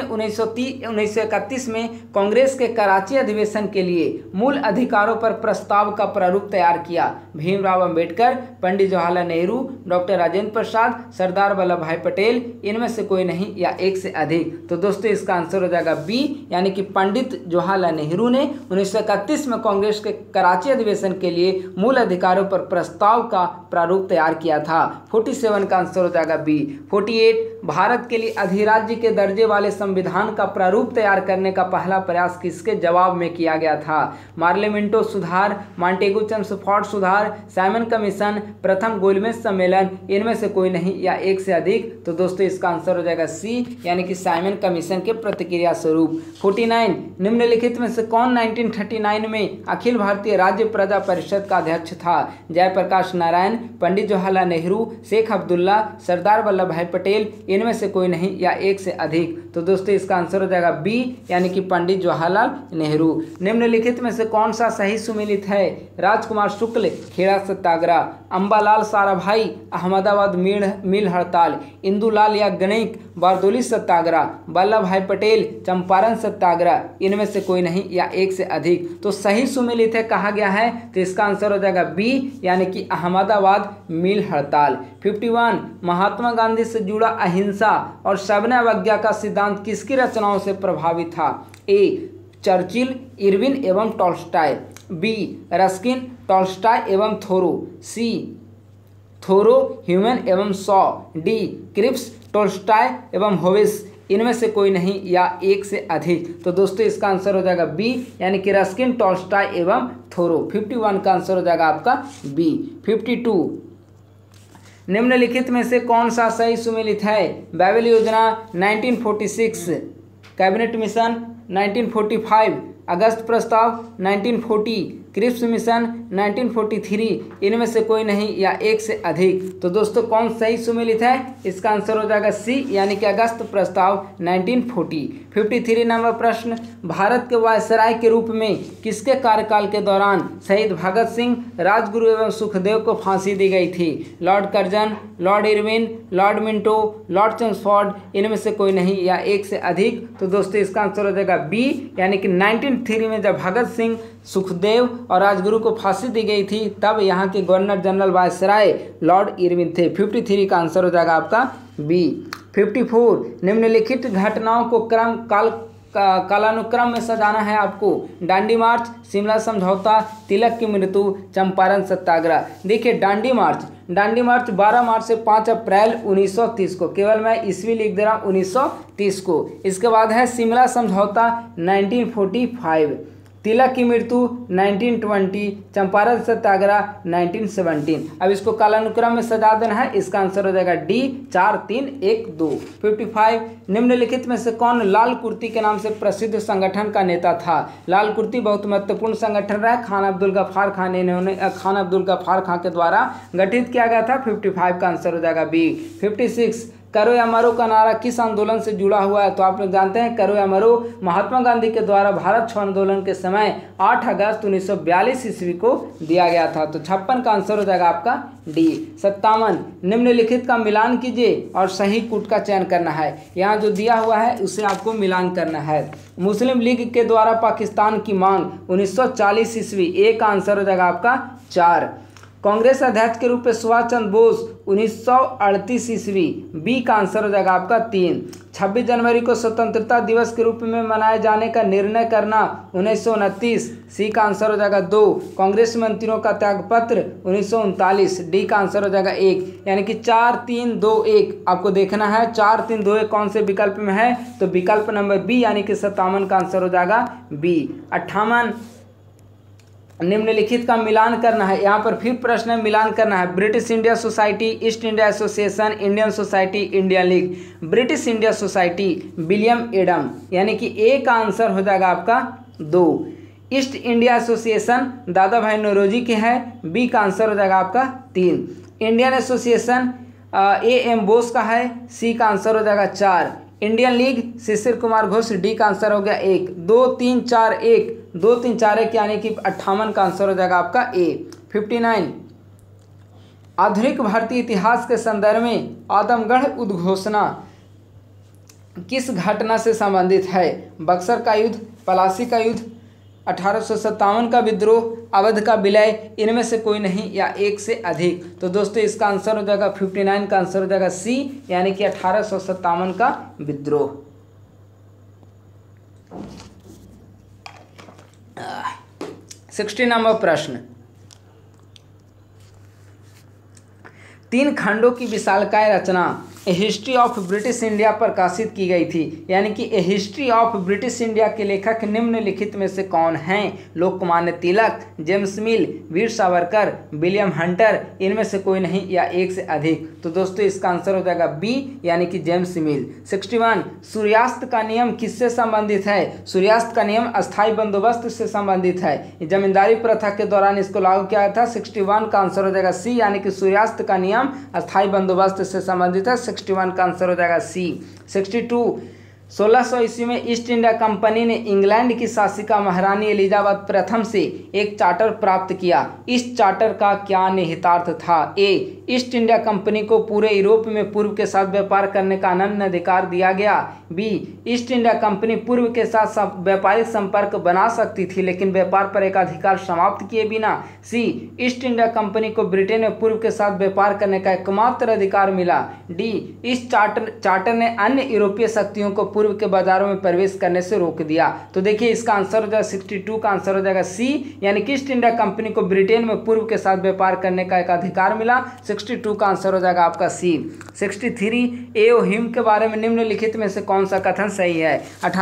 1931 में कांग्रेस के कराची अधिवेशन के लिए मूल अधिकारों पर प्रस्ताव का प्रारूप तैयार किया? भीमराव अंबेडकर, पंडित जवाहरलाल नेहरू, डॉक्टर राजेंद्र प्रसाद, सरदार वल्लभ भाई पटेल, इनमें से कोई नहीं या एक से अधिक। तो दोस्तों इसका आंसर हो जाएगा बी, यानी कि पंडित जवाहरलाल नेहरू ने 1931 में कांग्रेस के कराची अधिवेशन के लिए मूल अधिकारों पर प्रस्ताव का प्रारूप तैयार किया था। 47 का आंसर हो जाएगा बी। 48, भारत के लिए अधिराज्य के दर्जे वाले संविधान का प्रारूप तैयार करने का पहला प्रयास किसके जवाब में किया गया था? मार्लेमेंटो सुधार, मॉन्टेगू चेम्सफोर्ड सुधार, साइमन कमीशन, प्रथम गोलमेज सम्मेलन, इनमें से कोई नहीं या एक से अधिक। तो दोस्तों इसका आंसर हो जाएगा सी, यानी कि साइमन कमीशन के प्रतिक्रिया स्वरूप। 49, निम्नलिखित में से कौन 1939 में अखिल भारतीय राज्य प्रजा परिषद का अध्यक्ष था? जयप्रकाश नारायण, पंडित जवाहरलाल नेहरू, शेख अब्दुल्ला, सरदार वल्लभ भाई पटेल, इनमें से कोई नहीं या एक से अधिक। तो दोस्तों इसका आंसर हो जाएगा बी, यानी कि पंडित जवाहरलाल नेहरू। निम्नलिखित में से कौन सा सही सुमेलित है? राजकुमार शुक्ल, खेड़ा सत्याग्रह, अंबालाल साराभाई, अहमदाबाद मिल हड़ताल, इंदुलाल याग्निक, बारदोली सत्याग्रह, वल्लभ भाई पटेल, चंपारण सत्याग्रह, इनमें से कोई नहीं या एक से अधिक। तो सही सुमेलित है कहा गया है, तो इसका आंसर हो जाएगा बी, यानी कि अहमदाबाद मिल हड़ताल। 51, महात्मा गांधी से जुड़ा अहिंसा और सविनय अवज्ञा का सिद्धांत किसकी रचनाओं से प्रभावित था? ए, चर्चिल, इरविन एवं टॉल्स्टॉय, बी, रस्किन, टॉल्स्टॉय एवं थोरो, सी, थोरो, ह्यूमन एवं शॉ, डी, क्रिप्स, टॉल्स्टॉय एवं होवेस, इनमें से कोई नहीं या एक से अधिक। तो दोस्तों इसका आंसर हो जाएगा बी, यानी कि रस्किन, टॉल्स्टॉय एवं थोरो। 51 का आंसर हो जाएगा आपका बी। 52, निम्नलिखित में से कौन सा सही सुमेलित है? बाबेल योजना 1946, कैबिनेट मिशन 1945, अगस्त प्रस्ताव 1940, क्रिप्स मिशन 1943, इनमें से कोई नहीं या एक से अधिक। तो दोस्तों कौन सही सुमेलित है? इसका आंसर हो जाएगा सी, यानी कि अगस्त प्रस्ताव 1940। 53 नंबर प्रश्न, भारत के वायसराय के रूप में किसके कार्यकाल के दौरान शहीद भगत सिंह, राजगुरु एवं सुखदेव को फांसी दी गई थी? Lord Curzon, Lord Irwin, Lord Minto, Lord Chelmsford, इनमें से कोई नहीं या एक से अधिक। तो दोस्तों इसका आंसर हो जाएगा बी, यानी कि 1903 में जब भगत सिंह, सुखदेव और राजगुरु को फांसी दी गई थी तब यहाँ के governor general viceroy Lord Irwin थे। 53 का आंसर हो जाएगा आपका बी। 54, निम्नलिखित घटनाओं को कालानुक्रम में सजाना है आपको। दांडी मार्च, शिमला समझौता, तिलक की मृत्यु, चंपारण सत्याग्रह। देखिए दांडी मार्च 12 मार्च से 5 अप्रैल 1930 को, केवल मैं ईस्वी लिख दे रहा हूँ 1930 को। इसके बाद है शिमला समझौता 1945, तिलक की मृत्यु 1920, चंपारण सत्याग्रह 1917। अब इसको कालानुक्रम में सजा देना है, इसका आंसर हो जाएगा डी, 4 3 1 2। 55, निम्नलिखित में से कौन लाल कुर्ती के नाम से प्रसिद्ध संगठन का नेता था? लाल कुर्ती बहुत महत्वपूर्ण संगठन रहा, खान अब्दुल गफ्फार खान के द्वारा गठित किया गया था। 55 का आंसर हो जाएगा बी। 56, करो या मरो का नारा किस आंदोलन से जुड़ा हुआ है? तो आप लोग जानते हैं करो या मरो महात्मा गांधी के द्वारा भारत छोड़ो आंदोलन के समय 8 अगस्त 1942 ईस्वी को दिया गया था। तो 56 का आंसर हो जाएगा आपका डी। 57, निम्नलिखित का मिलान कीजिए और सही कूट का चयन करना है। यहाँ जो दिया हुआ है उसे आपको मिलान करना है। मुस्लिम लीग के द्वारा पाकिस्तान की मांग 1940 ईस्वी, ए का आंसर हो जाएगा आपका 4। कांग्रेस अध्यक्ष के रूप में सुभाष चंद्र बोस 1938 ईस्वी, बी का आंसर हो जाएगा आपका 3। 26 जनवरी को स्वतंत्रता दिवस के रूप में मनाए जाने का निर्णय करना 1929, सी का आंसर हो जाएगा 2। कांग्रेस मंत्रियों का त्यागपत्र 1939, डी का आंसर हो जाएगा 1। यानी कि 4 3 2 1 आपको देखना है 4 3 2 1 कौन से विकल्प में है, तो विकल्प नंबर बी यानी कि 57 का आंसर हो जाएगा बी। 58, निम्नलिखित का मिलान करना है। यहाँ पर फिर प्रश्न है, मिलान करना है। British India society, East India association, Indian society, Indian league. British India society William Adam, यानी कि ए का आंसर हो जाएगा आपका 2। ईस्ट इंडिया एसोसिएशन दादा भाई नौरोजी के है, बी का आंसर हो जाएगा आपका 3। Indian association A M Bose का है, सी का आंसर हो जाएगा 4। Indian league Shishir Kumar Ghosh, D का आंसर हो गया 1। 2 3 4 1, 2 3 4 1 यानी कि 58 का आंसर हो जाएगा आपका ए। 59 आधुनिक भारतीय इतिहास के संदर्भ में आदमगढ़ उद्घोषणा किस घटना से संबंधित है? बक्सर का युद्ध, पलासी का युद्ध, 1857 का विद्रोह, अवध का विलय, इनमें से कोई नहीं या एक से अधिक। तो दोस्तों इसका आंसर हो जाएगा 59 का आंसर हो जाएगा सी, यानी कि 1857 का विद्रोह। 60 नंबर प्रश्न, 3 खंडों की विशालकाय रचना A history of British India प्रकाशित की गई थी, यानी कि A history of British India के लेखक निम्नलिखित में से कौन हैं? Lokmanya Tilak, James Mill, Veer Savarkar, William Hunter, इनमें से कोई नहीं या एक से अधिक। तो दोस्तों इसका आंसर हो जाएगा बी, यानी कि जेम्स मिल। 61 सूर्यास्त का नियम किससे संबंधित है? सूर्यास्त का नियम अस्थायी बंदोबस्त से संबंधित है, जमींदारी प्रथा के दौरान इसको लागू किया था। 61 का आंसर हो जाएगा सी, यानी कि सूर्यास्त का नियम अस्थायी बंदोबस्त से संबंधित है। 61 का आंसर हो जाएगा सी। 62 1600 ईस्वी में ईस्ट इंडिया कंपनी ने इंग्लैंड की शासिका महारानी एलिजाबेथ प्रथम से एक चार्टर प्राप्त किया। इस चार्टर का क्या निहितार्थ था? ए ईस्ट इंडिया कंपनी को पूरे यूरोप में पूर्व के साथ व्यापार करने का अनन्य अधिकार दिया गया। बी ईस्ट इंडिया कंपनी पूर्व के साथ व्यापारिक संपर्क बना सकती थी लेकिन व्यापार पर एक अधिकार समाप्त किए बिना। सी ईस्ट इंडिया कंपनी को ब्रिटेन में पूर्व के साथ व्यापार करने का एकमात्र अधिकार मिला। डी इस चार्टर ने अन्य यूरोपीय शक्तियों को पूर्व के बाजारों में प्रवेश करने से रोक दिया। तो देखिए इसका आंसर हो जाएगा 62 का आंसर हो जाएगा सी, यानी कि ईस्ट इंडिया कंपनी को ब्रिटेन में पूर्व के साथ व्यापार करने का एक अधिकार मिला। 62 का आंसर हो जाएगा आपका सी। 63 ए.ओ. हिम के बारे में निम्नलिखित में से कौन सा कथन सही है?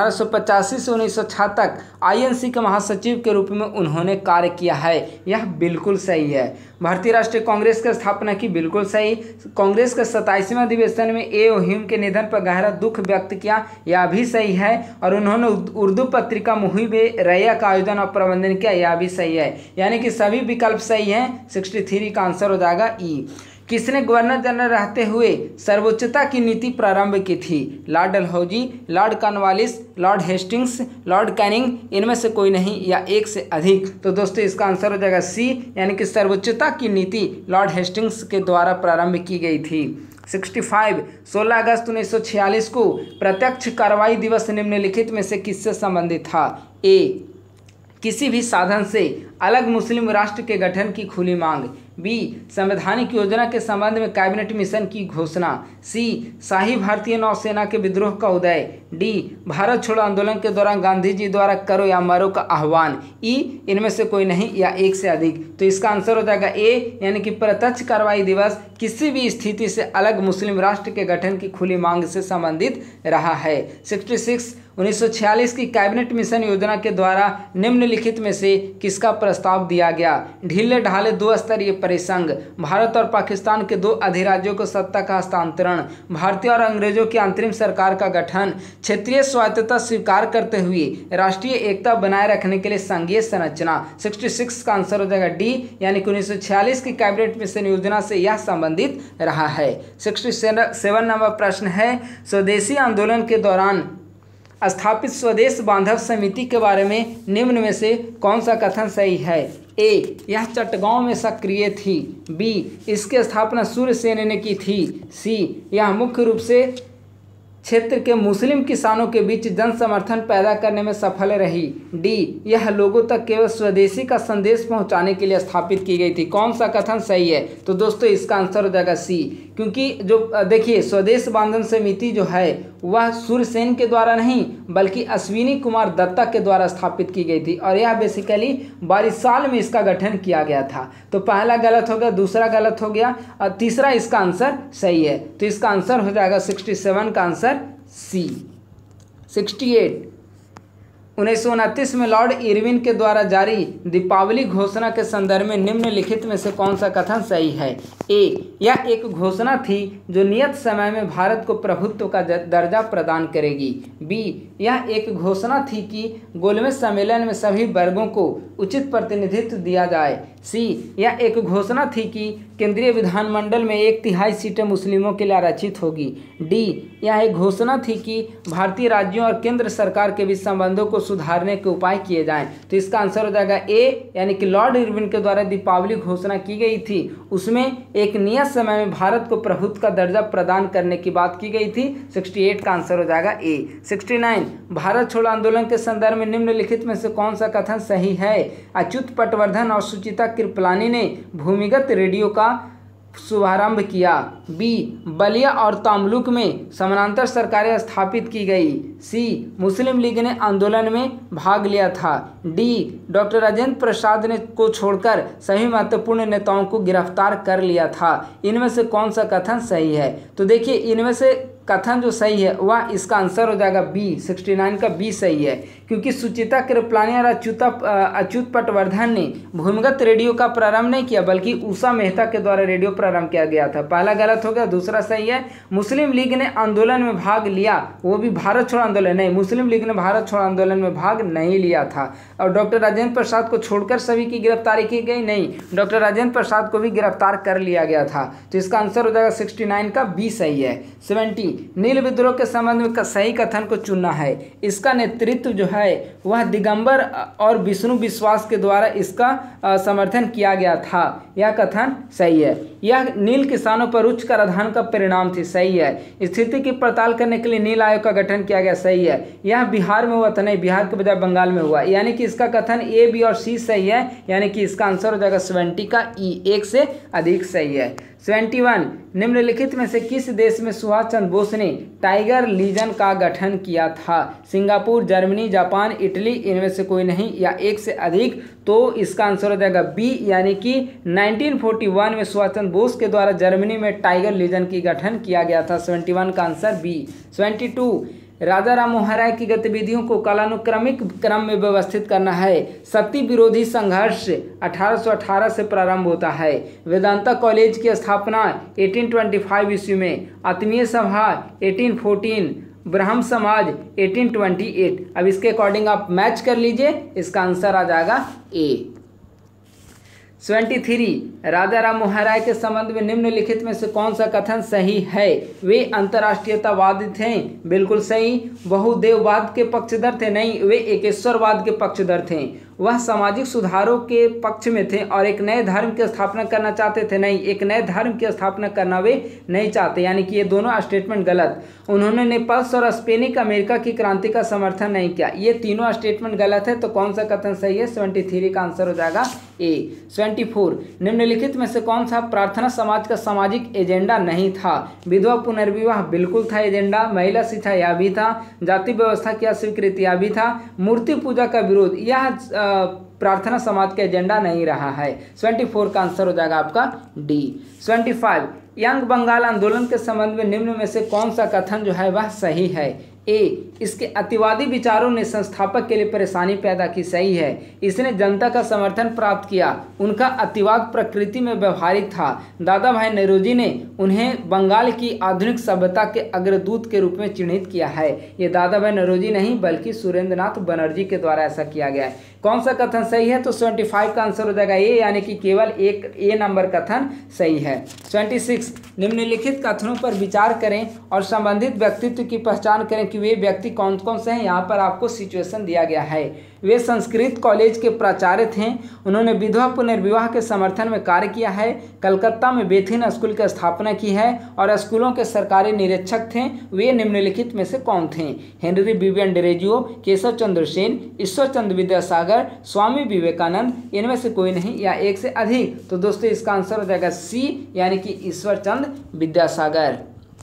1885 से 1906 तक आईएनसी के महासचिव के रूप में उन्होंने कार्य किया है, यह बिल्कुल सही है। भारतीय राष्ट्रीय कांग्रेस की स्थापना की, बिल्कुल सही। कांग्रेस के 27वें अधिवेशन में ए.ओ. हिम के निधन पर गहरा दुख व्यक्त किया, यह भी सही है। और उन्होंने उर्दू पत्रिका मुहिब-ए-रैया का आयोजन और प्रबंधन किया, यह भी सही है। यानी कि सभी विकल्प सही हैं। 63 का आंसर हो जाएगा ई। किसने गवर्नर जनरल रहते हुए सर्वोच्चता की नीति प्रारंभ की थी? Lord Dalhousie, Lord Cornwallis, Lord Hastings, Lord Canning, इनमें से कोई नहीं या एक से अधिक। तो दोस्तों इसका आंसर हो जाएगा सी, यानी कि सर्वोच्चता की नीति लॉर्ड हेस्टिंग्स के द्वारा प्रारंभ की गई थी। 65 16 अगस्त 1946 को प्रत्यक्ष कार्रवाई दिवस निम्नलिखित में से किससे संबंधित था? ए किसी भी साधन से अलग मुस्लिम राष्ट्र के गठन की खुली मांग। बी संवैधानिक योजना के संबंध में कैबिनेट मिशन की घोषणा। सी शाही भारतीय नौसेना के विद्रोह का उदय। डी भारत छोड़ो आंदोलन के दौरान गांधी जी द्वारा करो या मरो का आह्वान। ई इनमें से कोई नहीं या एक से अधिक। तो इसका आंसर हो जाएगा ए, यानी कि प्रत्यक्ष कार्रवाई दिवस किसी भी स्थिति से अलग मुस्लिम राष्ट्र के गठन की खुली मांग से संबंधित रहा है। 66 1946 की कैबिनेट मिशन योजना के द्वारा निम्नलिखित में से किसका प्रस्ताव दिया गया? ढीले ढाले 2 स्तरीय परिसंघ, भारत और पाकिस्तान के 2 अधिराज्यों को सत्ता का हस्तांतरण, भारतीय और अंग्रेजों की अंतरिम सरकार का गठन, क्षेत्रीय स्वायत्तता स्वीकार करते हुए राष्ट्रीय एकता बनाए रखने के लिए संघीय संरचना। 66 का आंसर हो जाएगा डी, यानी कि 1946 की कैबिनेट मिशन योजना से यह संबंधित रहा है। 67 नंबर प्रश्न है, स्वदेशी आंदोलन के दौरान स्थापित स्वदेश बांधव समिति के बारे में निम्न में से कौन सा कथन सही है? ए यह चटगांव में सक्रिय थी। बी इसकी स्थापना सूर्यसेन ने की थी। सी यह मुख्य रूप से क्षेत्र के मुस्लिम किसानों के बीच जन समर्थन पैदा करने में सफल रही। डी यह लोगों तक केवल स्वदेशी का संदेश पहुंचाने के लिए स्थापित की गई थी। कौन सा कथन सही है? तो दोस्तों इसका आंसर हो जाएगा सी, क्योंकि जो देखिए स्वदेश बांधन समिति जो है वह सूर्यसेन के द्वारा नहीं बल्कि अश्विनी कुमार दत्ता के द्वारा स्थापित की गई थी और यह बेसिकली 22 साल में इसका गठन किया गया था। तो पहला गलत हो गया, दूसरा गलत हो गया और तीसरा इसका आंसर सही है। तो इसका आंसर हो जाएगा 67 का आंसर सी। 68 1929 में लॉर्ड इरविन के द्वारा जारी दीपावली घोषणा के संदर्भ में निम्नलिखित में से कौन सा कथन सही है? ए, यह एक घोषणा थी जो नियत समय में भारत को प्रभुत्व का दर्जा प्रदान करेगी। बी, यह एक घोषणा थी कि गोलमेज सम्मेलन में सभी वर्गों को उचित प्रतिनिधित्व दिया जाए। सी, यह एक घोषणा थी कि केंद्रीय विधानमंडल में 1/3 सीटें मुस्लिमों के लिए आरक्षित होगी। डी, यह एक घोषणा थी कि भारतीय राज्यों और केंद्र सरकार के बीच संबंधों को सुधारने के उपाय किए जाएं। तो इसका आंसर हो जाएगा ए, यानी कि लॉर्ड इरविन के द्वारा दीपावली घोषणा की गई थी, उसमें एक नियत समय में भारत को प्रभुत्व का दर्जा प्रदान करने की बात की गई थी। 68 का आंसर हो जाएगा ए। 69, भारत छोड़ो आंदोलन के संदर्भ में निम्नलिखित में से कौन सा कथन सही है? अच्युत पटवर्धन और सुचिता कृपलानी ने भूमिगत रेडियो का शुभारंभ किया। बी, बलिया और तमलुक में समानांतर सरकारें स्थापित की गई। सी, मुस्लिम लीग ने आंदोलन में भाग लिया था। डी, डॉक्टर राजेंद्र प्रसाद ने को छोड़कर सभी महत्वपूर्ण नेताओं को गिरफ्तार कर लिया था। इनमें से कौन सा कथन सही है? तो देखिए, इनमें से कथन जो सही है वह इसका आंसर हो जाएगा बी। 69 का बी सही है, क्योंकि सुचिता कृपलानी और अच्युत पटवर्धन ने भूमिगत रेडियो का प्रारंभ नहीं किया, बल्कि उषा मेहता के द्वारा रेडियो प्रारंभ किया गया था। पहला गलत हो गया, दूसरा सही है। मुस्लिम लीग ने आंदोलन में भाग लिया, वो भी भारत छोड़ो आंदोलन नहीं, मुस्लिम लीग ने भारत छोड़ो आंदोलन में भाग नहीं लिया था। और डॉक्टर राजेंद्र प्रसाद को छोड़कर सभी की गिरफ्तारी की गई नहीं, डॉक्टर राजेंद्र प्रसाद को भी गिरफ्तार कर लिया गया था। तो इसका आंसर हो जाएगा 69 का बी सही है। 70, नील विद्रोह के संबंध में सही कथन को चुनना है। इसका नेतृत्व जो है वह दिगंबर और विष्णु विश्वास के द्वारा इसका समर्थन किया गया था। यह कथन सही है। यह नील किसानों पर उच्च कराधान का परिणाम थी। सही है। स्थिति की पड़ताल करने के लिए नील आयोग का गठन किया गया। सही है। यह बिहार में हुआ था, नहीं, बिहार के बजाय बंगाल में हुआ, यानी कि इसका कथन ए, बी और सी सही है, यानी कि इसका आंसर हो जाएगा 70 का ई, एक से अधिक सही है। 71, निम्नलिखित में से किस देश में सुभाष चंद्र बोस ने टाइगर लीजन का गठन किया था? सिंगापुर, जर्मनी, जापान, इटली, इनमें से कोई नहीं या एक से अधिक। तो इसका आंसर हो जाएगा बी, यानी कि 1941 में सुभाष चंद्र बोस के द्वारा जर्मनी में टाइगर लीजन की गठन किया गया था। 71 का आंसर बी। 72, राजा राम मोहन राय की गतिविधियों को कालानुक्रमिक क्रम में व्यवस्थित करना है। सती विरोधी संघर्ष 1818 से प्रारंभ होता है। वेदांता कॉलेज की स्थापना 1825 ईस्वी में, आत्मीय सभा 1814, ब्रह्म समाज 1828। अब इसके अकॉर्डिंग आप मैच कर लीजिए, इसका आंसर आ जाएगा ए। 73, राजा राम मोहन राय के संबंध में निम्नलिखित में से कौन सा कथन सही है? वे अंतर्राष्ट्रीयतावादी थे। बिल्कुल सही। बहुदेववाद के पक्षधर थे। नहीं, वे एकेश्वरवाद के पक्षधर थे। वह सामाजिक सुधारों के पक्ष में थे और एक नए धर्म की स्थापना करना चाहते थे। नहीं, एक नए धर्म की स्थापना करना वे नहीं चाहते, यानी कि ये दोनों स्टेटमेंट गलत। उन्होंने नेपाल और स्पेनिक अमेरिका की क्रांति का समर्थन नहीं किया। ये तीनों स्टेटमेंट गलत है। तो कौन सा कथन सही है? 73 का आंसर हो जाएगा ए। 74, निम्नलिखित में से कौन सा प्रार्थना समाज का सामाजिक एजेंडा नहीं था? विधवा पुनर्विवाह बिल्कुल था एजेंडा। महिला शिक्षा यह भी था। जाति व्यवस्था की अस्वीकृति यह भी था। मूर्ति पूजा का विरोध यह प्रार्थना समाज का एजेंडा नहीं रहा है। 74 का आंसर हो जाएगा आपका डी। 75, यंग बंगाल आंदोलन के संबंध में निम्न में से कौन सा कथन जो है वह सही है? ए, इसके अतिवादी विचारों ने संस्थापक के लिए परेशानी पैदा की। सही है। इसने जनता का समर्थन प्राप्त किया। उनका अतिवाद प्रकृति में व्यवहारिक था। दादा भाई नौरोजी ने उन्हें बंगाल की आधुनिक सभ्यता के अग्रदूत के रूप में चिन्हित किया है। ये दादा भाई नौरोजी नहीं बल्कि सुरेंद्रनाथ बनर्जी के द्वारा ऐसा किया गया है। कौन सा कथन सही है? तो 75 का आंसर हो जाएगा ए, यानी कि केवल एक ए नंबर कथन सही है। 26, निम्नलिखित कथनों पर विचार करें और संबंधित व्यक्तित्व की पहचान करें कि वे व्यक्ति कौन कौन से हैं। यहाँ पर आपको सिचुएशन दिया गया है। वे संस्कृत कॉलेज के प्राचार्य थे। उन्होंने विधवा पुनर्विवाह के समर्थन में कार्य किया है। कलकत्ता में बेथिन स्कूल की स्थापना की है और स्कूलों के सरकारी निरीक्षक थे। वे निम्नलिखित में से कौन थे? Henry Vivian Derozio, Keshav Chandra Sen, Ishwar Chandra Vidyasagar, Swami Vivekananda, इनमें से कोई नहीं या एक से अधिक। तो दोस्तों इसका आंसर हो जाएगा सी, यानी कि ईश्वर चंद्र विद्यासागर।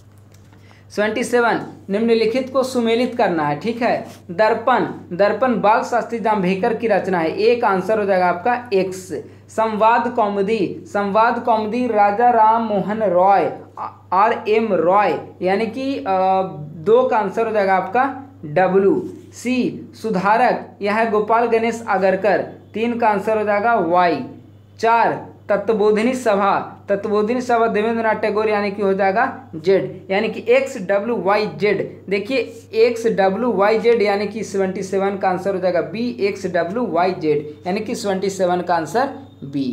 27, निम्नलिखित को सुमेलित करना है। ठीक है। दर्पण बाल शास्त्री जाम्भेकर की रचना है। एक आंसर हो जाएगा आपका एक्स। संवाद कौमुदी राजा राम मोहन रॉय R.M. रॉय, यानी कि 2 का आंसर हो जाएगा आपका डब्ल्यू। सी सुधारक, यह है गोपाल गणेश आगरकर, 3 का आंसर हो जाएगा वाई। 4 तत्वबोधिनी सभा, तत्वबोधिनी सभा देवेंद्रनाथ टैगोर, यानी कि हो जाएगा जेड, यानी कि XWYZ। देखिए XWYZ यानी कि 77 का आंसर हो जाएगा बी, XWYZ यानी कि 77 का आंसर बी।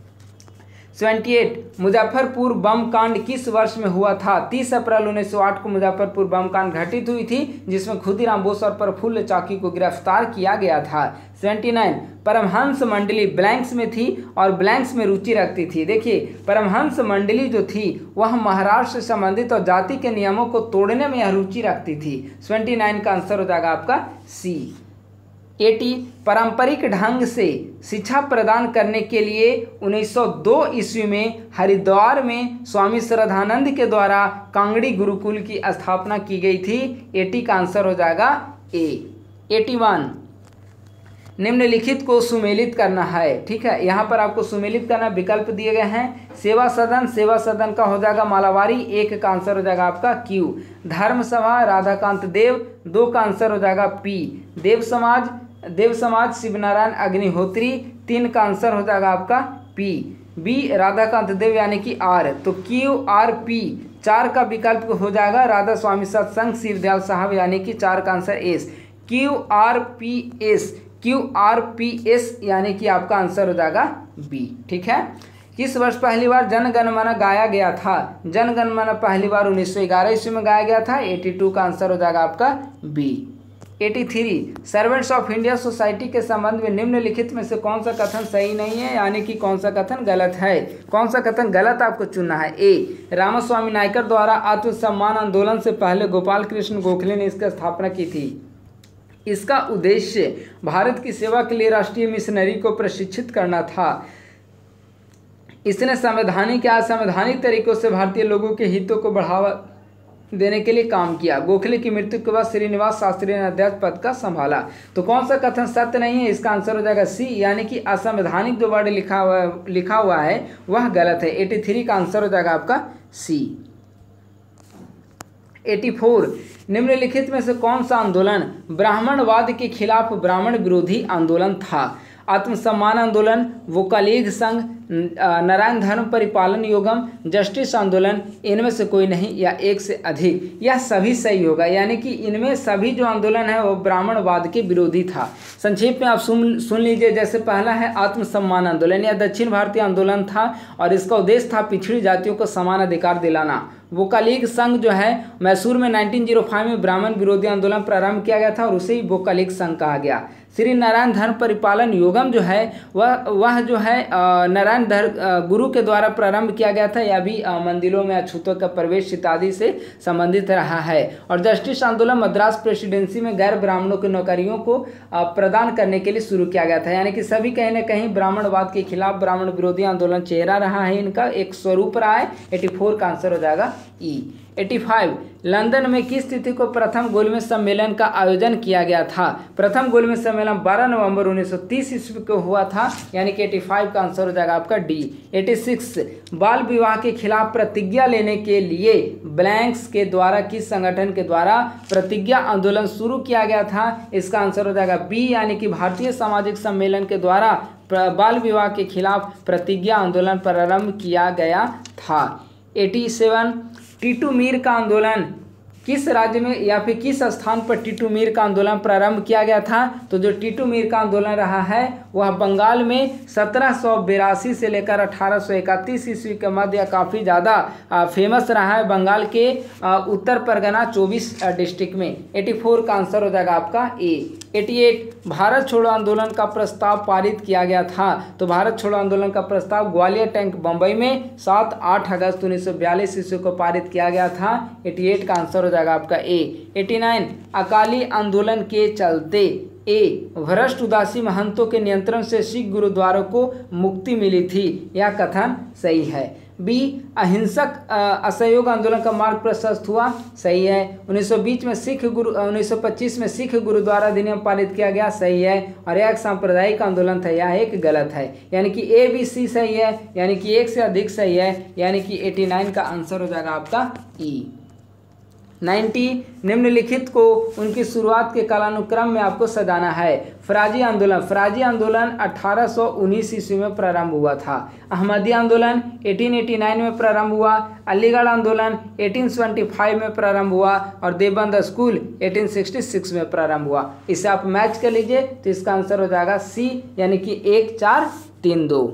78 मुजफ्फरपुर बम कांड किस वर्ष में हुआ था? 30 अप्रैल 1908 को मुजफ्फरपुर बम कांड घटित हुई थी, जिसमें खुदीराम बोस और प्रफुल्ल चाकी को गिरफ्तार किया गया था। 79 परमहंस मंडली ब्लैंक्स में थी और ब्लैंक्स में रुचि रखती थी। देखिए परमहंस मंडली जो थी वह महाराष्ट्र से संबंधित और जाति के नियमों को तोड़ने में यह रुचि रखती थी। 79 का आंसर हो जाएगा आपका सी। 80 पारंपरिक ढंग से शिक्षा प्रदान करने के लिए 1902 ईस्वी में हरिद्वार में स्वामी श्रद्धानंद के द्वारा कांगड़ी गुरुकुल की स्थापना की गई थी। 80 का आंसर हो जाएगा ए। 81 निम्नलिखित को सुमेलित करना है। ठीक है, यहाँ पर आपको सुमेलित करना विकल्प दिए गए हैं। सेवा सदन, सेवा सदन का हो जाएगा मालावारी, 1 का आंसर हो जाएगा आपका क्यू। धर्म सभा राधाकांत देव, 2 का आंसर हो जाएगा पी। देव समाज शिवनारायण अग्निहोत्री, 3 का आंसर हो जाएगा आपका पी। बी राधाकांत देव यानी कि आर, तो QRP। 4 का विकल्प हो जाएगा राधा स्वामी सत्संग शिवदयाल साहब, यानी कि 4 का आंसर एस। QRPS यानी कि आपका आंसर हो जाएगा बी। ठीक है, किस वर्ष पहली बार जन गण मन गाया गया था? जन गण मन पहली बार 1911 ईस्वी में गाया गया था। 82 का आंसर हो जाएगा आपका B. 83 servants of India society के संबंध में निम्नलिखित में से कौन सा कथन सही नहीं है, यानी कि कौन सा कथन गलत है? कौन सा कथन गलत आपको चुनना है? ए रामास्वामी नायकर द्वारा आत्मसम्मान आंदोलन से पहले गोपाल कृष्ण गोखले ने इसकी स्थापना की थी। इसका उद्देश्य भारत की सेवा के लिए राष्ट्रीय मिशनरी को प्रशिक्षित करना था। इसने संवैधानिक तरीकों से भारतीय लोगों के हितों को बढ़ावा देने के लिए काम किया। गोखले की मृत्यु के बाद श्रीनिवास शास्त्री ने अध्यक्ष पद का संभाला। तो कौन सा कथन सत्य नहीं है? इसका आंसर हो जाएगा सी, यानी कि असंवैधानिक जो वर्ड लिखा हुआ है वह गलत है। 83 का आंसर हो जाएगा आपका सी। 84 निम्नलिखित में से कौन सा आंदोलन ब्राह्मणवाद के खिलाफ ब्राह्मण विरोधी आंदोलन था? आत्मसम्मान आंदोलन, वोकलीग संघ, नारायण धर्म परिपालन योगम, जस्टिस आंदोलन, इनमें से कोई नहीं या एक से अधिक? यह सभी सही होगा, यानी कि इनमें सभी जो आंदोलन है वो ब्राह्मणवाद के विरोधी था। संक्षेप में आप सुन लीजिए। जैसे पहला है आत्मसम्मान आंदोलन, यह दक्षिण भारतीय आंदोलन था और इसका उद्देश्य था पिछड़ी जातियों को समान अधिकार दिलाना। वोकलीग संघ जो है मैसूर में 1905 में ब्राह्मण विरोधी आंदोलन प्रारंभ किया गया था और उसे ही वोकलीग संघ कहा गया। श्री नारायण धर्म परिपालन योगम जो है वह जो है नारायण धर्म गुरु के द्वारा प्रारंभ किया गया था। यह भी मंदिरों में अछूतों का प्रवेश इत्यादि से संबंधित रहा है। और जस्टिस आंदोलन मद्रास प्रेसिडेंसी में गैर ब्राह्मणों की नौकरियों को प्रदान करने के लिए शुरू किया गया था। यानी कि सभी कहीं न कहीं ब्राह्मणवाद के खिलाफ ब्राह्मण विरोधी आंदोलन चेहरा रहा है, इनका एक स्वरूप रहा है। 84 का आंसर हो जाएगा ई। 85 लंदन में किस तिथि को प्रथम गोलमेज सम्मेलन का आयोजन किया गया था? प्रथम गोलमेज सम्मेलन 12 नवंबर 1930 ईस्वी को हुआ था, यानी कि 85 का आंसर हो जाएगा आपका डी। 86 बाल विवाह के खिलाफ प्रतिज्ञा लेने के लिए ब्लैंक्स के द्वारा किस संगठन के द्वारा प्रतिज्ञा आंदोलन शुरू किया गया था? इसका आंसर हो जाएगा बी, यानी कि भारतीय सामाजिक सम्मेलन के द्वारा बाल विवाह के खिलाफ प्रतिज्ञा आंदोलन प्रारंभ किया गया था। 87 टीटू मीर का आंदोलन किस राज्य में या फिर किस स्थान पर टीटू मीर का आंदोलन प्रारंभ किया गया था? तो जो टीटू मीर का आंदोलन रहा है वह बंगाल में 1782 से लेकर 1831 ईस्वी के मध्य काफ़ी ज़्यादा फेमस रहा है। बंगाल के उत्तर परगना 24 डिस्ट्रिक्ट में। 84 का आंसर हो जाएगा आपका ए। 88 भारत छोड़ो आंदोलन का प्रस्ताव पारित किया गया था। तो भारत छोड़ो आंदोलन का प्रस्ताव ग्वालियर टैंक बम्बई में 7-8 अगस्त 1942 ईस्वी को पारित किया गया था। 88 का आंसर हो जाएगा आपका ए। 89 अकाली आंदोलन के चलते ए भ्रष्ट उदासी महंतों के नियंत्रण से सिख गुरुद्वारों को मुक्ति मिली थी, यह कथन सही है। बी अहिंसक असहयोग आंदोलन का मार्ग प्रशस्त हुआ, सही है। 1925 में सिख गुरुद्वारा अधिनियम पारित किया गया, सही है। और यह एक सांप्रदायिक आंदोलन था, यह एक गलत है। यानी कि ए बी सी सही है, यानी कि एक से अधिक सही है, यानी कि 89 का आंसर हो जाएगा आपका ई। 90 निम्नलिखित को उनकी शुरुआत के कालानुक्रम में आपको सजाना है। फ़राजी आंदोलन 1819 ईस्वी में प्रारंभ हुआ था। अहमदी आंदोलन 1889 में प्रारंभ हुआ। अलीगढ़ आंदोलन 1875 में प्रारंभ हुआ और देवबंद स्कूल 1866 में प्रारंभ हुआ। इसे आप मैच कर लीजिए तो इसका आंसर हो जाएगा सी, यानी कि 1 4 3 2।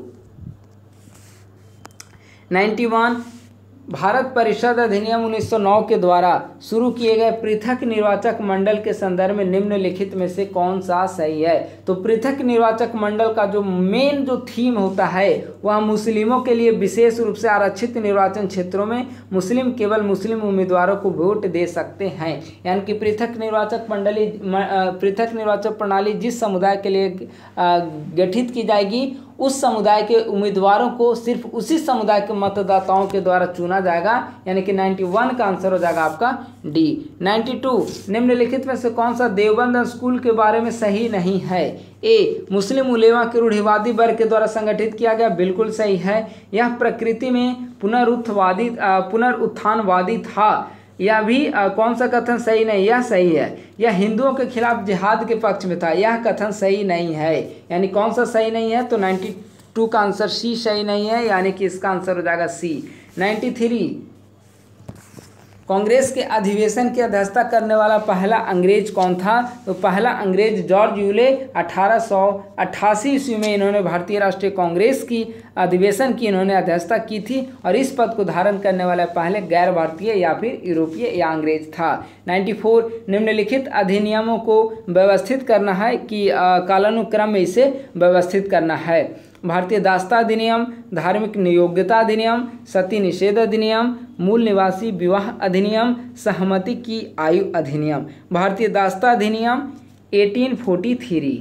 91 भारत परिषद अधिनियम 1909 के द्वारा शुरू किए गए पृथक निर्वाचक मंडल के संदर्भ में निम्नलिखित में से कौन सा सही है। तो पृथक निर्वाचक मंडल का जो मेन जो थीम होता है वह मुस्लिमों के लिए विशेष रूप से आरक्षित निर्वाचन क्षेत्रों में केवल मुस्लिम उम्मीदवारों को वोट दे सकते हैं। यानी कि पृथक निर्वाचक प्रणाली जिस समुदाय के लिए गठित की जाएगी उस समुदाय के उम्मीदवारों को सिर्फ उसी समुदाय के मतदाताओं के द्वारा चुना जाएगा। यानी कि 91 का आंसर हो जाएगा आपका डी। 92 निम्नलिखित में से कौन सा देवबंद स्कूल के बारे में सही नहीं है। ए मुस्लिम उलेमा के रूढ़िवादी वर्ग के द्वारा संगठित किया गया, बिल्कुल सही है। यह प्रकृति में पुनरुत्थानवादी था, यह भी कौन सा कथन सही नहीं, यह सही है। यह हिंदुओं के खिलाफ जिहाद के पक्ष में था, यह कथन सही नहीं है। यानी कौन सा सही नहीं है, तो 92 का आंसर सी सही नहीं है, यानी कि इसका आंसर हो जाएगा सी। 93 कांग्रेस के अधिवेशन की अध्यक्षता करने वाला पहला अंग्रेज कौन था। तो पहला अंग्रेज जॉर्ज यूले 1888 ईस्वी में इन्होंने भारतीय राष्ट्रीय कांग्रेस की अधिवेशन की इन्होंने अध्यक्षता की थी और इस पद को धारण करने वाले पहले गैर भारतीय या फिर यूरोपीय या अंग्रेज था। 94 निम्नलिखित अधिनियमों को व्यवस्थित करना है कि कालानुक्रम में इसे व्यवस्थित करना है। भारतीय दास्ता अधिनियम, धार्मिक नियोग्यता अधिनियम, सती निषेध अधिनियम, मूल निवासी विवाह अधिनियम, सहमति की आयु अधिनियम। भारतीय दास्ता अधिनियम 1843,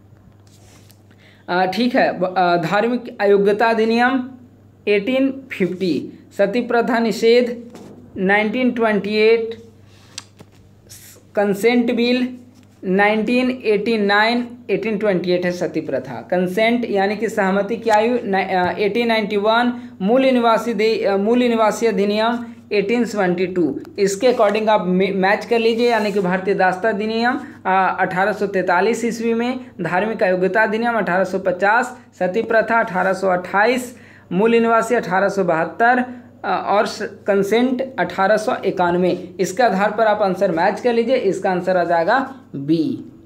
ठीक है। धार्मिक अयोग्यता अधिनियम 1850, सती प्रथा निषेध 1928, कंसेंट बिल 1989, 1828 है सती प्रथा। कंसेंट यानी कि सहमति की आयु 1891, मूल निवासी अधिनियम 1872। इसके अकॉर्डिंग आप मैच कर लीजिए, यानी कि भारतीय दास्ता अधिनियम 1843 ईस्वी में, धार्मिक अयोग्यता अधिनियम 1850, सती प्रथा 1828, मूल निवासी 1872 और कंसेंट 1891। इसके आधार पर आप आंसर मैच कर लीजिए, इसका आंसर आ जाएगा बी।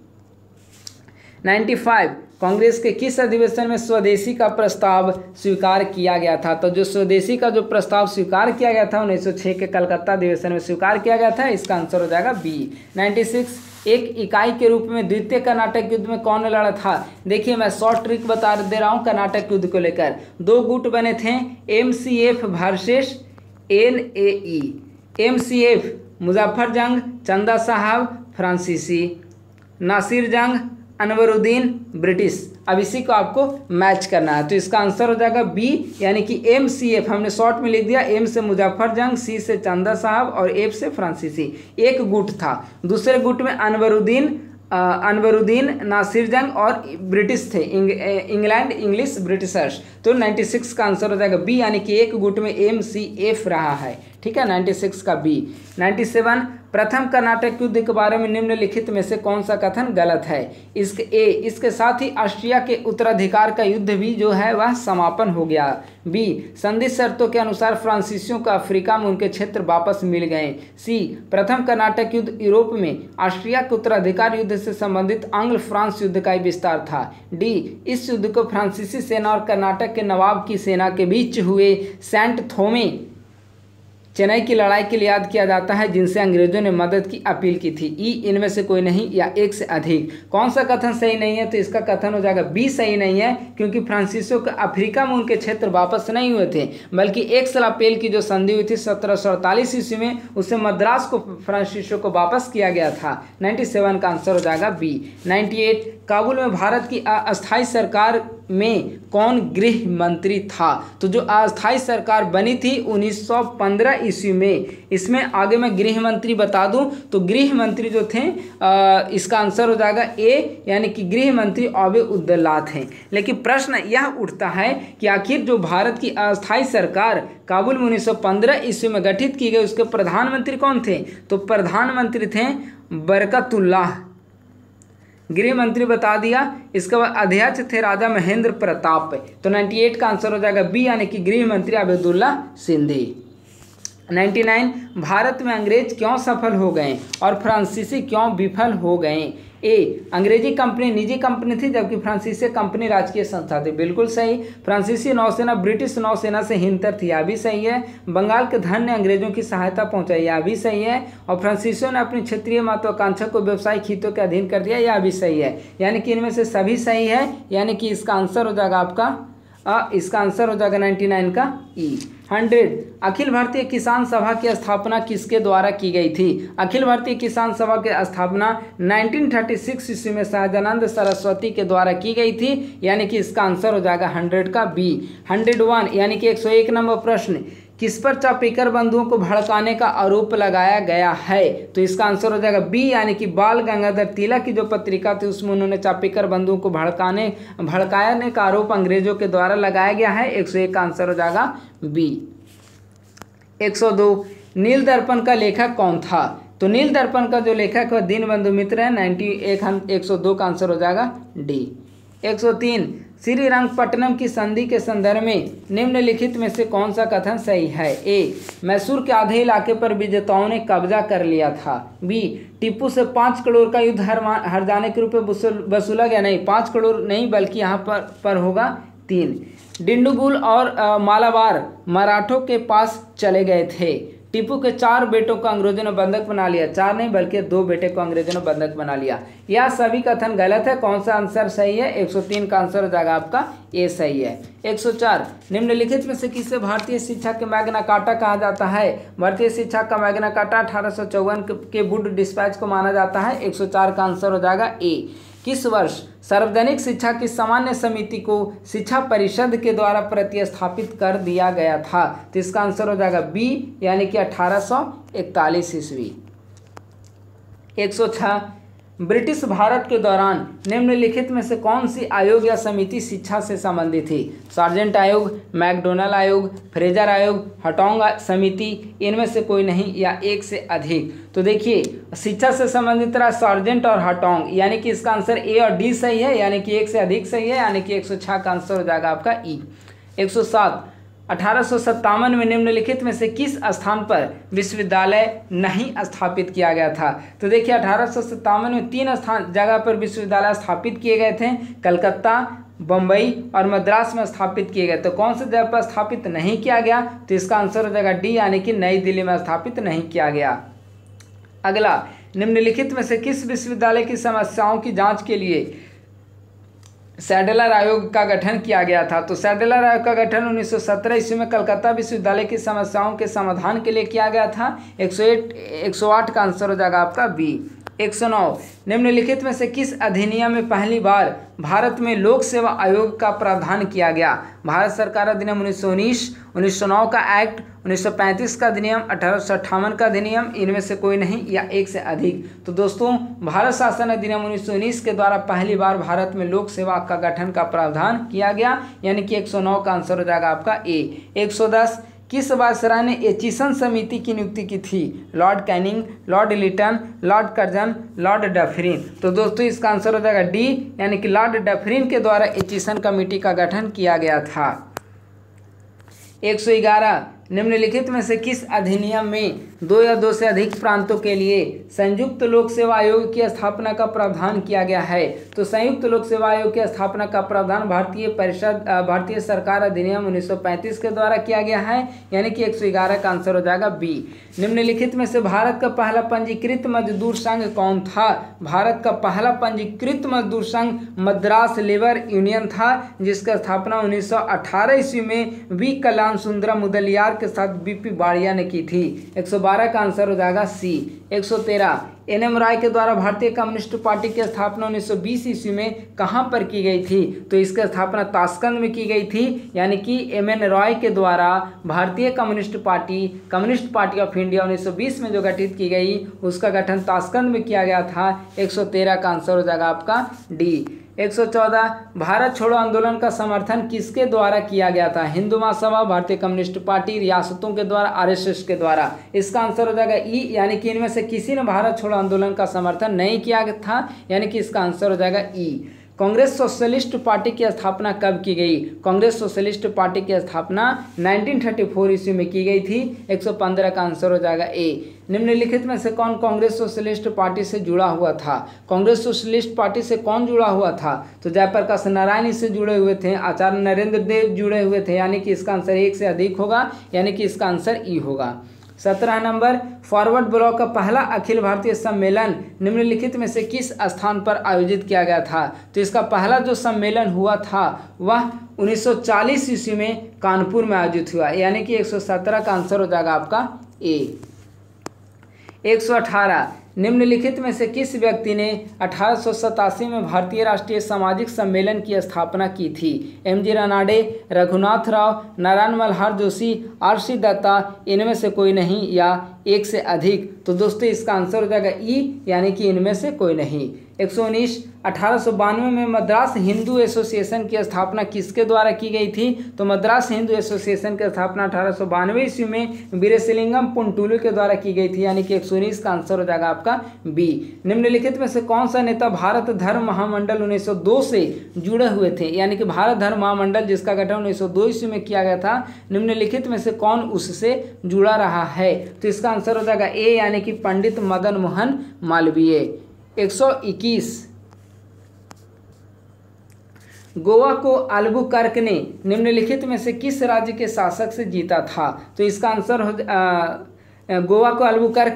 95 कांग्रेस के किस अधिवेशन में स्वदेशी का प्रस्ताव स्वीकार किया गया था। तो जो स्वदेशी का जो प्रस्ताव स्वीकार किया गया था 1906 के कलकत्ता अधिवेशन में स्वीकार किया गया था, इसका आंसर हो जाएगा बी। 96 एक इकाई के रूप में द्वितीय कर्नाटक युद्ध में कौन लड़ा था। देखिए मैं शॉर्ट ट्रिक बता दे रहा हूँ कर्नाटक युद्ध को लेकर। 2 गुट बने थे, MCF versus NAE। MCF Muzaffar Jang, Chanda साहब फ्रांसीसी, नासिर जंग अनवरुद्दीन ब्रिटिश। अब इसी को आपको मैच करना है, तो इसका आंसर हो जाएगा बी, यानी कि MCF हमने शॉर्ट में लिख दिया। M से मुजफ्फर जंग, C से चंदा साहब और F से फ्रांसीसी। एक गुट था, दूसरे गुट में अनवरुद्दीन नासिर जंग और ब्रिटिश थे, इंग्लैंड इंग्लिश ब्रिटिशर्स। तो 96 का आंसर हो जाएगा बी, यानी कि एक गुट में MCF रहा है, ठीक है। 96 का बी। 97 प्रथम कर्नाटक युद्ध के बारे में निम्नलिखित में से कौन सा कथन गलत है। इसके साथ ही ऑस्ट्रिया के उत्तराधिकार का युद्ध भी जो है वह समापन हो गया। बी संधि शर्तों के अनुसार फ्रांसीसियों को अफ्रीका में उनके क्षेत्र वापस मिल गए। सी प्रथम कर्नाटक युद्ध यूरोप में ऑस्ट्रिया के उत्तराधिकार युद्ध से संबंधित आंग्ल फ्रांस युद्ध का ही विस्तार था। डी इस युद्ध को फ्रांसीसी सेना और कर्नाटक के नवाब की सेना के बीच हुए सेंट थोमे चेन्नई की लड़ाई के लिए याद किया जाता है, जिनसे अंग्रेजों ने मदद की अपील की थी। ई इनमें से कोई नहीं या एक से अधिक। कौन सा कथन सही नहीं है, तो इसका कथन हो जाएगा बी सही नहीं है, क्योंकि फ्रांसीसियों को अफ्रीका में उनके क्षेत्र वापस नहीं हुए थे, बल्कि एक सलापेल की जो संधि हुई थी 1748 ईस्वी में, उससे मद्रास को फ्रांसीसियों को वापस किया गया था। 97 का आंसर हो जाएगा बी। 98 काबुल में भारत की अस्थायी सरकार में कौन गृह मंत्री था? तो जो अस्थाई सरकार बनी थी 1915 ईस्वी में, इसमें आगे मैं गृह मंत्री बता दूं तो गृह मंत्री जो थे इसका आंसर हो जाएगा ए, यानी कि गृह मंत्री औबे-उद-दौला थे। लेकिन प्रश्न यह उठता है कि आखिर जो भारत की अस्थाई सरकार काबुल में 1915 ईस्वी में गठित की गई उसके प्रधानमंत्री कौन थे? तो प्रधानमंत्री थे बरकतुल्लाह। गृह मंत्री बता दिया। इसके बाद अध्यक्ष थे राजा महेंद्र प्रताप। तो 98 का आंसर हो जाएगा बी, यानी कि गृह मंत्री अब्दुल्ला सिंधी। 99 भारत में अंग्रेज क्यों सफल हो गए और फ्रांसीसी क्यों विफल हो गए? ए, अंग्रेजी कंपनी निजी कंपनी थी जबकि फ्रांसीसी कंपनी राजकीय संस्था थी, बिल्कुल सही। फ्रांसीसी नौसेना ब्रिटिश नौसेना से हिंतर थी, यह भी सही है। बंगाल के धन ने अंग्रेजों की सहायता पहुंचाई, यह भी सही है। और फ्रांसीसियों ने अपनी क्षेत्रीय महत्वाकांक्षा को व्यवसायिक हितों के अधीन कर दिया, यह भी सही है। यानी कि इनमें से सभी सही है, यानी कि इसका आंसर हो जाएगा आपका इसका आंसर हो जाएगा 99 का ई। 100 अखिल भारतीय किसान सभा की स्थापना किसके द्वारा की गई थी? अखिल भारतीय किसान सभा की स्थापना 1936 ईस्वी में सहजानंद सरस्वती के द्वारा की गई थी, यानी कि इसका आंसर हो जाएगा 100 का बी। 101 यानी कि 101 नंबर प्रश्न, किस पर चापेकर बंधुओं को भड़काने का आरोप लगाया गया है? तो इसका आंसर हो जाएगा बी, यानी कि बाल गंगाधर तिलक की जो पत्रिका थी उसमें उन्होंने चापेकर बंधुओं को भड़काने का आरोप अंग्रेजों के द्वारा लगाया गया है। 101 का आंसर हो जाएगा बी। 102 नील दर्पण का लेखक कौन था? तो नील दर्पण का जो लेखक है दीनबंधु मित्र है। 102 का आंसर हो जाएगा डी। 103 श्रीरंगपट्टनम की संधि के संदर्भ में निम्नलिखित में से कौन सा कथन सही है? ए, मैसूर के आधे इलाके पर विजेताओं ने कब्जा कर लिया था। बी, टीपू से 5 करोड़ का युद्ध हर जाने के रूप में वसूला गया। नहीं, 5 करोड़ नहीं बल्कि यहाँ पर होगा 3। डिंडुगुल और मालाबार मराठों के पास चले गए थे। टीपू के 4 बेटों को अंग्रेजों ने बंधक बना लिया। 4 नहीं बल्कि 2 बेटे को अंग्रेजों ने बंधक बना लिया। यह सभी कथन गलत है। कौन सा आंसर सही है? 103 का आंसर हो जाएगा आपका ए सही है। 104 निम्नलिखित में से किसे भारतीय शिक्षा के मैग्ना कार्टा कहा जाता है? भारतीय शिक्षा का मैग्ना कार्टा 1854 के वुड डिस्पैच को माना जाता है। 104 का आंसर हो जाएगा ए। किस वर्ष सार्वजनिक शिक्षा की सामान्य समिति को शिक्षा परिषद के द्वारा प्रतिस्थापित कर दिया गया था? तो इसका आंसर हो जाएगा बी, यानी कि 1841 ईस्वी। 106 ब्रिटिश भारत के दौरान निम्नलिखित में से कौन सी आयोग या समिति शिक्षा से संबंधित थी? सार्जेंट आयोग, मैकडोनल आयोग, फ्रेजर आयोग, हटोंग समिति, इनमें से कोई नहीं या एक से अधिक? तो देखिए शिक्षा से संबंधित रहा सार्जेंट और हटोंग, यानी कि इसका आंसर ए और डी सही है, यानी कि एक से अधिक सही है, यानी कि 106 का आंसर हो जाएगा आपका ई। 107 1857 में निम्नलिखित में से किस स्थान पर विश्वविद्यालय नहीं स्थापित किया गया था? तो देखिए 1857 में 3 जगह पर विश्वविद्यालय स्थापित किए गए थे। कलकत्ता, बम्बई और मद्रास में स्थापित किए गए। तो कौन से जगह पर स्थापित नहीं किया गया? तो इसका आंसर हो जाएगा डी, यानी कि नई दिल्ली में स्थापित नहीं किया गया। अगला, निम्नलिखित में से किस विश्वविद्यालय की समस्याओं की जांच के लिए सैडलर आयोग का गठन किया गया था? तो सैडलर आयोग का गठन 1917 ईस्वी में कलकत्ता विश्वविद्यालय की समस्याओं के समाधान के लिए किया गया था। 108 का आंसर हो जाएगा आपका बी। 109 निम्नलिखित में से किस अधिनियम में पहली बार भारत में लोक सेवा आयोग का प्रावधान किया गया? भारत सरकार अधिनियम 1919, 1909 का एक्ट, 1935 का अधिनियम, 1858 का अधिनियम, इनमें से कोई नहीं या एक से अधिक? तो दोस्तों भारत शासन अधिनियम 1919 के द्वारा पहली बार भारत में लोक सेवा का गठन का प्रावधान किया गया, यानी कि 109 का आंसर हो जाएगा आपका ए। 110 किस वायसराय ने एचिसन समिति की नियुक्ति की थी? Lord Canning, Lord Lytton, Lord Curzon, Lord Dufferin? तो दोस्तों इसका आंसर हो जाएगा डी, यानी कि लॉर्ड डफरिन के द्वारा एचिसन कमेटी का गठन किया गया था। 111 निम्नलिखित में से किस अधिनियम में 2 या 2 से अधिक प्रांतों के लिए संयुक्त लोक सेवा आयोग की स्थापना का प्रावधान किया गया है? तो संयुक्त लोक सेवा आयोग की स्थापना का प्रावधान भारतीय सरकार अधिनियम 1935 के द्वारा किया गया है, यानी कि 111 का आंसर हो जाएगा बी। निम्नलिखित में से भारत का पहला पंजीकृत मजदूर संघ कौन था? भारत का पहला पंजीकृत मजदूर संघ मद्रास लेबर यूनियन था, जिसका स्थापना 1918 ईस्वी में वी कल्याण सुंदरम मुदलियार सरकार के साथ बीपी बाड़िया ने की थी। 112 का आंसर हो जाएगा सी। 113 एन.एम. रॉय के द्वारा भारतीय कम्युनिस्ट पार्टी की स्थापना 1920 ईस्वी में कहाँ पर की गई थी? तो इसकी स्थापना ताशकंद में की गई थी, यानी कि एम.एन. रॉय के द्वारा भारतीय कम्युनिस्ट पार्टी ऑफ इंडिया 1920 में जो गठित की गई उसका गठन ताशकंद में किया गया था। 113 का आंसर हो जाएगा आपका डी। 114 भारत छोड़ो आंदोलन का समर्थन किसके द्वारा किया गया था? हिंदू महासभा, भारतीय कम्युनिस्ट पार्टी, रियासतों के द्वारा, आरएसएस के द्वारा। इसका आंसर हो जाएगा ई, यानी कि इनमें से किसी ने भारत छोड़ो आंदोलन का समर्थन नहीं किया था, यानी कि इसका आंसर हो जाएगा ई। कांग्रेस सोशलिस्ट पार्टी की स्थापना कब की गई? कांग्रेस सोशलिस्ट पार्टी की स्थापना 1934 ईस्वी में की गई थी। 115 का आंसर हो जाएगा ए। निम्नलिखित में से कौन कांग्रेस सोशलिस्ट पार्टी से जुड़ा हुआ था? कांग्रेस सोशलिस्ट पार्टी से कौन जुड़ा हुआ था? तो जयप्रकाश नारायण इससे जुड़े हुए थे, आचार्य नरेंद्र देव जुड़े हुए थे, यानी कि इसका आंसर एक से अधिक होगा, यानी कि इसका आंसर ई होगा। 17 नंबर फॉरवर्ड ब्लॉक का पहला अखिल भारतीय सम्मेलन निम्नलिखित में से किस स्थान पर आयोजित किया गया था? तो इसका पहला जो सम्मेलन हुआ था वह 1940 ईस्वी में कानपुर में आयोजित हुआ, यानी कि 117 का आंसर हो जाएगा आपका ए। 118 निम्नलिखित में से किस व्यक्ति ने 1887 में भारतीय राष्ट्रीय सामाजिक सम्मेलन की स्थापना की थी? एम.जी. रानाडे, रघुनाथ राव, नारायण मल्हार जोशी, आर.सी. दत्ता, इनमें से कोई नहीं या एक से अधिक? तो दोस्तों इसका आंसर हो जाएगा ई, यानी कि इनमें से कोई नहीं। 119 1892 में मद्रास हिंदू एसोसिएशन की स्थापना किसके द्वारा की गई थी? तो मद्रास हिंदू एसोसिएशन की स्थापना 1892 ईस्वी में वीरेशलिंगम पुंटुलु के द्वारा की गई थी, यानी कि 119 का आंसर हो जाएगा आपका बी। निम्नलिखित में से कौन सा नेता भारत धर्म महामंडल 1902 से जुड़े हुए थे? यानी कि भारत धर्म महामंडल जिसका गठन 1902 ईस्वी में किया गया था, निम्नलिखित में से कौन उससे जुड़ा रहा है? तो इसका आंसर हो जाएगा ए, यानी कि पंडित मदन मोहन मालवीय। 121 गोवा को अल्बुकर्क ने निम्नलिखित में से किस राज्य के शासक से जीता था? तो इसका आंसर हो गोवा को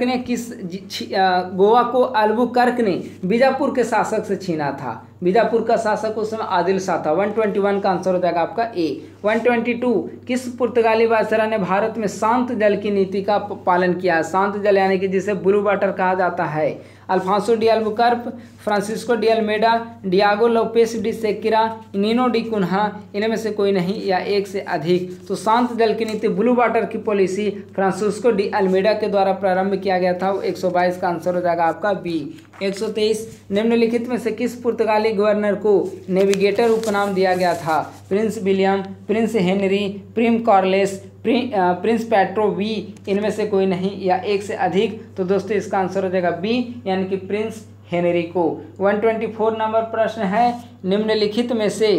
अल्बुकर्क ने बीजापुर के शासक से छीना था। बीजापुर का शासक उस समय आदिल शाह था। 121 का आंसर हो जाएगा आपका ए। 122 किस पुर्तगाली वायसराय ने भारत में शांत जल की नीति का पालन किया है? शांत जल यानी कि जिसे ब्लू वाटर कहा जाता है। Alfonso de Albuquerque, Francisco de Almeida, Diego Lopes de Sequeira, Nuno da Cunha, इनमें से कोई नहीं या एक से अधिक? तो शांत जल की नीति ब्लू वाटर की पॉलिसी फ्रांसिस्को डी अल्मेडा के द्वारा प्रारंभ किया गया था। 122 का आंसर हो जाएगा आपका बी। 123 निम्नलिखित में से किस पुर्तगाली गवर्नर को नेविगेटर उपनाम दिया गया था? Prince William, Prince Henry, prince Carlos, Prince Pedro V, इनमें से कोई नहीं या एक से अधिक? तो दोस्तों इसका आंसर हो जाएगा बी, यानी कि प्रिंस हेनरी को। 124 नंबर प्रश्न है निम्नलिखित में से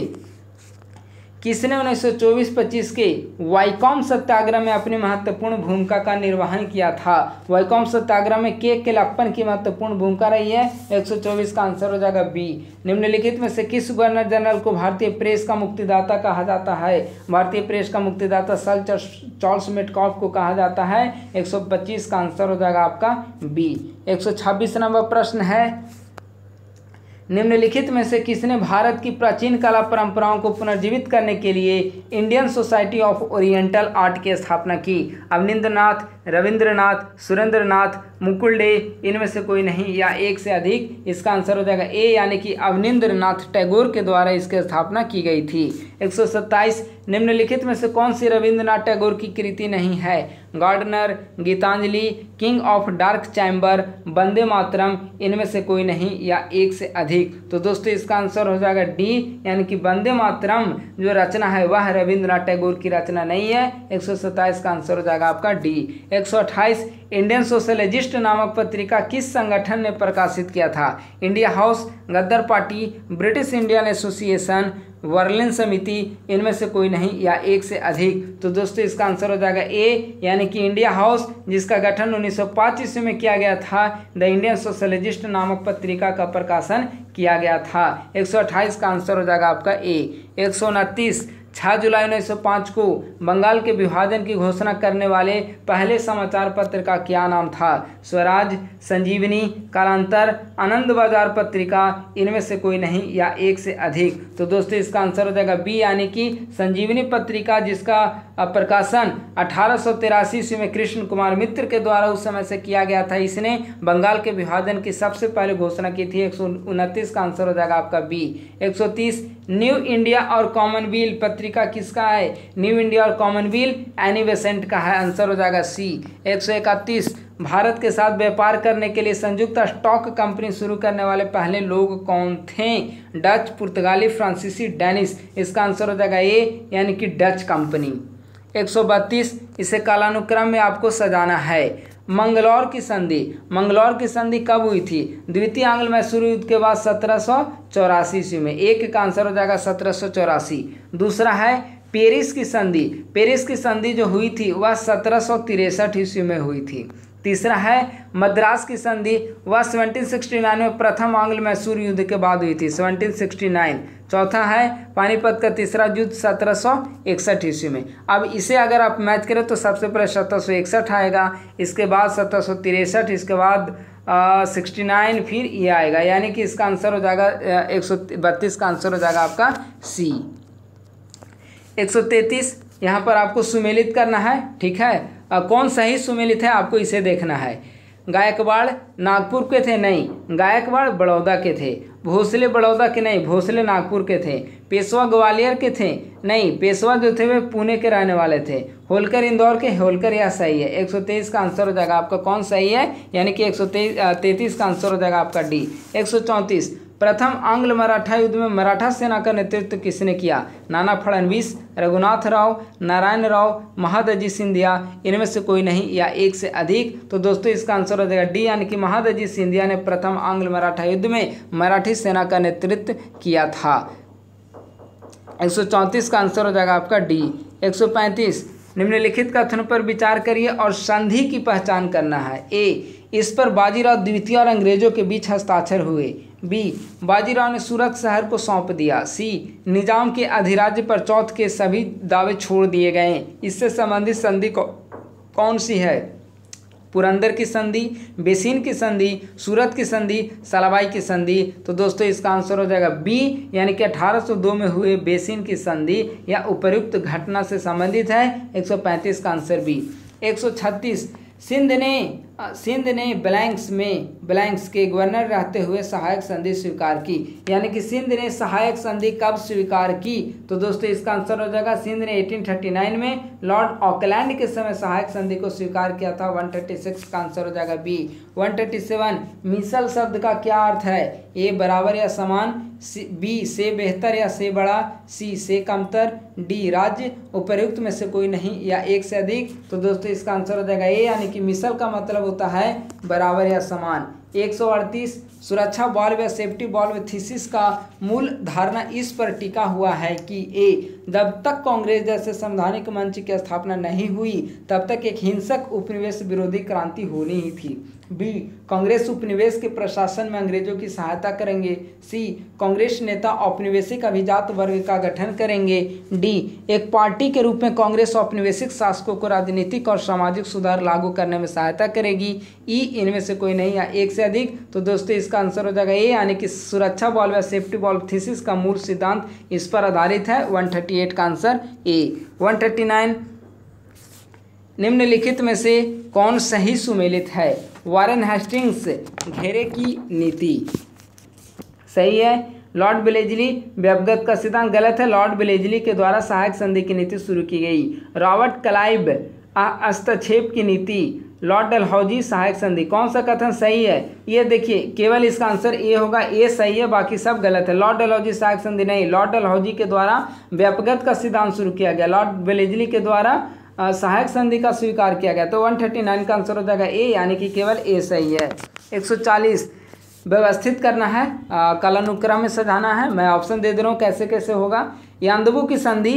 किसने 1924-25 के वाइकॉम सत्याग्रह में अपनी महत्वपूर्ण भूमिका का निर्वहन किया था? वाइकॉम सत्याग्रह में के केलप्पन की महत्वपूर्ण भूमिका रही है। 124 का आंसर हो जाएगा बी। निम्नलिखित में से किस गवर्नर जनरल को भारतीय प्रेस का मुक्तिदाता कहा जाता है? भारतीय प्रेस का मुक्तिदाता सर चार्ल्स मेटकॉफ को कहा जाता है। 125 का आंसर हो जाएगा आपका बी। 126 नंबर प्रश्न है निम्नलिखित में से किसने भारत की प्राचीन कला परंपराओं को पुनर्जीवित करने के लिए Indian society of oriental art की स्थापना की? अवनिंद्रनाथ, रविंद्रनाथ, सुरेंद्रनाथ, मुकुल डे, इनमें से कोई नहीं या एक से अधिक? इसका आंसर हो जाएगा ए, यानी कि अवनिंद्रनाथ टैगोर के द्वारा इसकी स्थापना की गई थी। 127 निम्नलिखित में से कौन सी रविंद्रनाथ टैगोर की कृति नहीं है? Gardener, Gitanjali, king of dark chamber, Vande Mataram, इनमें से कोई नहीं या एक से अधिक? तो दोस्तों इसका आंसर हो जाएगा डी, यानी कि वंदे मातरम जो रचना है वह रविंद्रनाथ टैगोर की रचना नहीं है। 127 का आंसर हो जाएगा आपका डी। 128 इंडियन सोशलिस्ट नामक पत्रिका किस संगठन ने प्रकाशित किया था? India house, Ghadar party, British Indian association, Berlin समिति, इनमें से कोई नहीं या एक से अधिक? तो दोस्तों इसका आंसर हो जाएगा ए, यानी कि इंडिया हाउस जिसका गठन 1905 ईस्वी में किया गया था। द इंडियन सोशलिस्ट नामक पत्रिका का प्रकाशन किया गया था। 128 का आंसर हो जाएगा आपका ए। 129 6 जुलाई 1905 को बंगाल के विभाजन की घोषणा करने वाले पहले समाचार पत्र का क्या नाम था? स्वराज, संजीवनी, कालांतर, आनंद बाजार पत्रिका, इनमें से कोई नहीं या एक से अधिक। तो दोस्तों इसका आंसर हो जाएगा बी यानी कि संजीवनी पत्रिका, जिसका प्रकाशन 1883 ईस्वी में कृष्ण कुमार मित्र के द्वारा उस समय से किया गया था। इसने बंगाल के विभाजन की सबसे पहले घोषणा की थी। 129 का आंसर हो जाएगा आपका बी। 130 न्यू इंडिया और कॉमनवेल्थ पत्रिका किसका है? न्यू इंडिया और कॉमनवेल्थ एनी बेसेंट का है, आंसर हो जाएगा सी। 131 भारत के साथ व्यापार करने के लिए संयुक्त स्टॉक कंपनी शुरू करने वाले पहले लोग कौन थे? डच, पुर्तगाली, फ्रांसीसी, डेनिश। इसका आंसर हो जाएगा ए यानी कि डच कंपनी। 132 इसे कालानुक्रम में आपको सजाना है। मंगलौर की संधि कब हुई थी? द्वितीय आंग्ल मैसूर युद्ध के बाद 1784 ईस्वी में। एक का आंसर हो जाएगा 1784। दूसरा है पेरिस की संधि जो हुई थी वह 1763 ईस्वी में हुई थी। तीसरा है मद्रास की संधि, वह 1769 में प्रथम आंग्ल मैसूर युद्ध के बाद हुई थी, 1769। चौथा है पानीपत का तीसरा युद्ध 1761 ईस्वी में। अब इसे अगर आप मैच करें तो सबसे पहले 1761 आएगा, इसके बाद 1763, इसके बाद 69, फिर ये आएगा, यानी कि इसका आंसर हो जाएगा 132 का आंसर हो जाएगा आपका सी। 133 यहाँ पर आपको सुमेलित करना है, ठीक है। कौन सही सुमेलित है आपको इसे देखना है। गायकवाड़ नागपुर के थे? नहीं, गायकवाड़ बड़ौदा के थे। भोसले बड़ौदा के? नहीं, भोसले नागपुर के थे। पेशवा ग्वालियर के थे? नहीं, पेशवा जो थे वे पुणे के रहने वाले थे। होलकर इंदौर के? होलकर यह सही है। 123 का आंसर हो जाएगा आपका कौन सही है, यानी कि 133 का आंसर हो जाएगा आपका डी। 134 प्रथम आंग्ल मराठा युद्ध में मराठा सेना का नेतृत्व किसने किया? नाना फडणवीस, रघुनाथ राव, नारायण राव, महादजी सिंधिया, इनमें से कोई नहीं या एक से अधिक। तो दोस्तों इसका आंसर हो जाएगा डी यानी कि महादजी सिंधिया ने प्रथम आंग्ल मराठा युद्ध में मराठी सेना का नेतृत्व किया था। 134 का आंसर हो जाएगा आपका डी। 135 निम्नलिखित कथनों पर विचार करिए और संधि की पहचान करना है। ए, इस पर बाजीराव द्वितीय और अंग्रेजों के बीच हस्ताक्षर हुए। बी, बाजीराव ने सूरत शहर को सौंप दिया। सी, निजाम के अधिराज्य पर चौथ के सभी दावे छोड़ दिए गए। इससे संबंधित संधि कौन सी है? पुरंदर की संधि, बेसिन की संधि, सूरत की संधि, सलाबाई की संधि। तो दोस्तों इसका आंसर हो जाएगा बी यानी कि 1802 में हुए बेसिन की संधि या उपर्युक्त घटना से संबंधित है। 135 का आंसर बी। 136 सिंध ने ब्लैंक्स के गवर्नर रहते हुए सहायक संधि स्वीकार की, यानी कि सिंध ने सहायक संधि कब स्वीकार की? तो दोस्तों इसका आंसर हो जाएगा सिंध ने 1839 में लॉर्ड ऑकलैंड के समय सहायक संधि को स्वीकार किया था। 136 का आंसर हो जाएगा बी। 137 मिसल शब्द का क्या अर्थ है? ए, बराबर या समान, बी, से बेहतर या से बड़ा, सी, से कमतर, डी, राज्य, उपर्युक्त में से कोई नहीं या एक से अधिक। तो दोस्तों इसका आंसर हो जाएगा ए यानी कि मिसल का मतलब होता है बराबर या समान। 138 सुरक्षा वाल्व या सेफ्टी वाल्व थीसिस का मूल धारणा इस पर टिका हुआ है कि ए, जब तक कांग्रेस जैसे संवैधानिक मंच की स्थापना नहीं हुई तब तक एक हिंसक उपनिवेश विरोधी क्रांति होनी ही थी। बी, कांग्रेस उपनिवेश के प्रशासन में अंग्रेजों की सहायता करेंगे। सी, कांग्रेस नेता औपनिवेशिक अभिजात वर्ग का गठन करेंगे। डी, एक पार्टी के रूप में कांग्रेस औपनिवेशिक शासकों को राजनीतिक और सामाजिक सुधार लागू करने में सहायता करेगी। ई, इनमें से कोई नहीं या एक से अधिक। तो दोस्तों इसका आंसर हो जाएगा ए यानी कि सुरक्षा वाल्व या सेफ्टी वाल्व थीसिस का मूल सिद्धांत इस पर आधारित है। 138 का आंसर ए। 139 निम्नलिखित में से कौन सही सुमेलित है? वारेन हेस्टिंग्स घेरे की नीति सही है। लॉर्ड ब्लेजली व्यवगत का सिद्धांत गलत है। लॉर्ड ब्लेजली के द्वारा सहायक संधि की नीति शुरू की गई। रॉबर्ट क्लाइव हस्तक्षेप की नीति। लॉर्ड डलहौजी सहायक संधि। कौन सा कथन सही है? ये देखिए केवल इसका आंसर ए होगा, ए सही है, बाकी सब गलत है। लॉर्ड डलहौजी सहायक संधि नहीं, लॉर्ड डलहौजी के द्वारा व्यवगत का सिद्धांत शुरू किया गया। लॉर्ड ब्लेजली के द्वारा सहायक संधि का स्वीकार किया गया। तो 139 का आंसर हो जाएगा ए यानी कि केवल ए सही है। 140 व्यवस्थित करना है, कालानुक्रम में सजाना है। मैं ऑप्शन दे रहा हूँ कैसे कैसे होगा। यान्दबू की संधि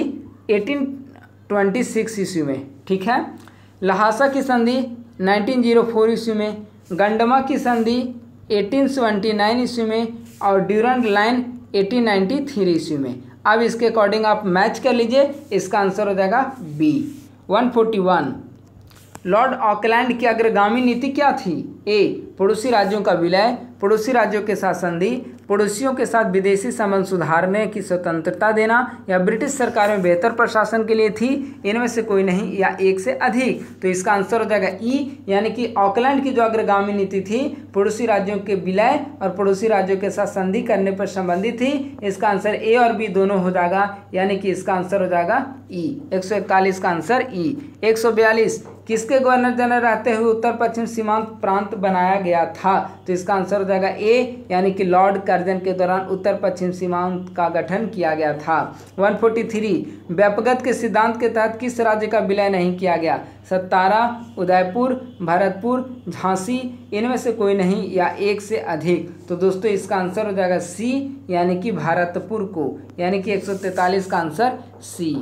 1826 ईस्वी में, ठीक है। लहासा की संधि 1904 ईस्वी में। गंडमा की संधि 1879 ईस्वी में और ड्यूरंड लाइन 1893 ईस्वी में। अब इसके अकॉर्डिंग आप मैच कर लीजिए, इसका आंसर हो जाएगा बी। 141 लॉर्ड ऑकलैंड की अग्रगामी नीति क्या थी? ए पड़ोसी राज्यों का विलय, पड़ोसी राज्यों के साथ संधि, पड़ोसियों के साथ विदेशी संबंध सुधारने की स्वतंत्रता देना, या ब्रिटिश सरकार में बेहतर प्रशासन के लिए थी, इनमें से कोई नहीं, या एक से अधिक। तो इसका आंसर हो जाएगा ई, यानी कि ऑकलैंड की जो अग्रगामी नीति थी पड़ोसी राज्यों के विलय और पड़ोसी राज्यों के साथ संधि करने पर संबंधित थी। इसका आंसर ए और बी दोनों हो जाएगा, यानी कि इसका आंसर हो जाएगा ई। 141 का आंसर ई। 142 किसके गवर्नर जनरल रहते हुए उत्तर पश्चिम सीमांत प्रांत बनाया गया था? तो इसका आंसर हो जाएगा ए, यानी कि लॉर्ड कर्जन के दौरान उत्तर पश्चिम सीमांत का गठन किया गया था। 143 व्यापकता के सिद्धांत के तहत किस राज्य का विलय नहीं किया गया? सतारा, उदयपुर, भरतपुर, झांसी, इनमें से कोई नहीं, या एक से अधिक। तो दोस्तों इसका आंसर हो जाएगा सी, यानी कि भरतपुर को, यानी कि 143 का आंसर सी।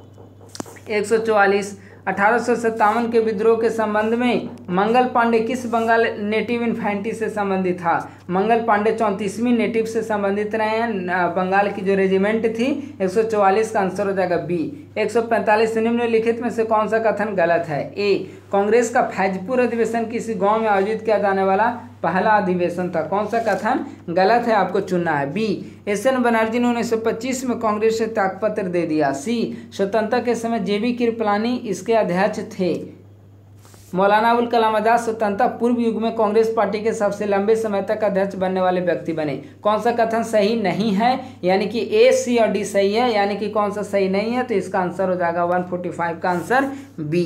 144 1857 के विद्रोह के संबंध में मंगल पांडे किस बंगाल नेटिव इन्फेंट्री से संबंधित था? मंगल पांडे 34वीं नेटिव से संबंधित रहे हैं, बंगाल की जो रेजिमेंट थी। 144 का आंसर हो जाएगा बी। 145 निम्नलिखित में से कौन सा कथन गलत है? ए कांग्रेस का फैजपुर अधिवेशन किसी गांव में आयोजित किया जाने वाला पहला अधिवेशन था। कौन सा कथन गलत है, आपको चुनना है। B SN. बनर्जी ने 1925 में कांग्रेस से त्यागपत्र दे दिया। सी स्वतंत्रता के समय जे.बी. कृपलानी इसके अध्यक्ष थे। मौलाना अबुल कलाम आजाद स्वतंत्रता पूर्व युग में कांग्रेस पार्टी के सबसे लंबे समय तक अध्यक्ष बनने वाले व्यक्ति बने। कौन सा कथन सही नहीं है? यानी कि ए, सी और डी सही है, यानी कि कौन सा सही नहीं है? तो इसका आंसर हो जाएगा 145 का आंसर बी।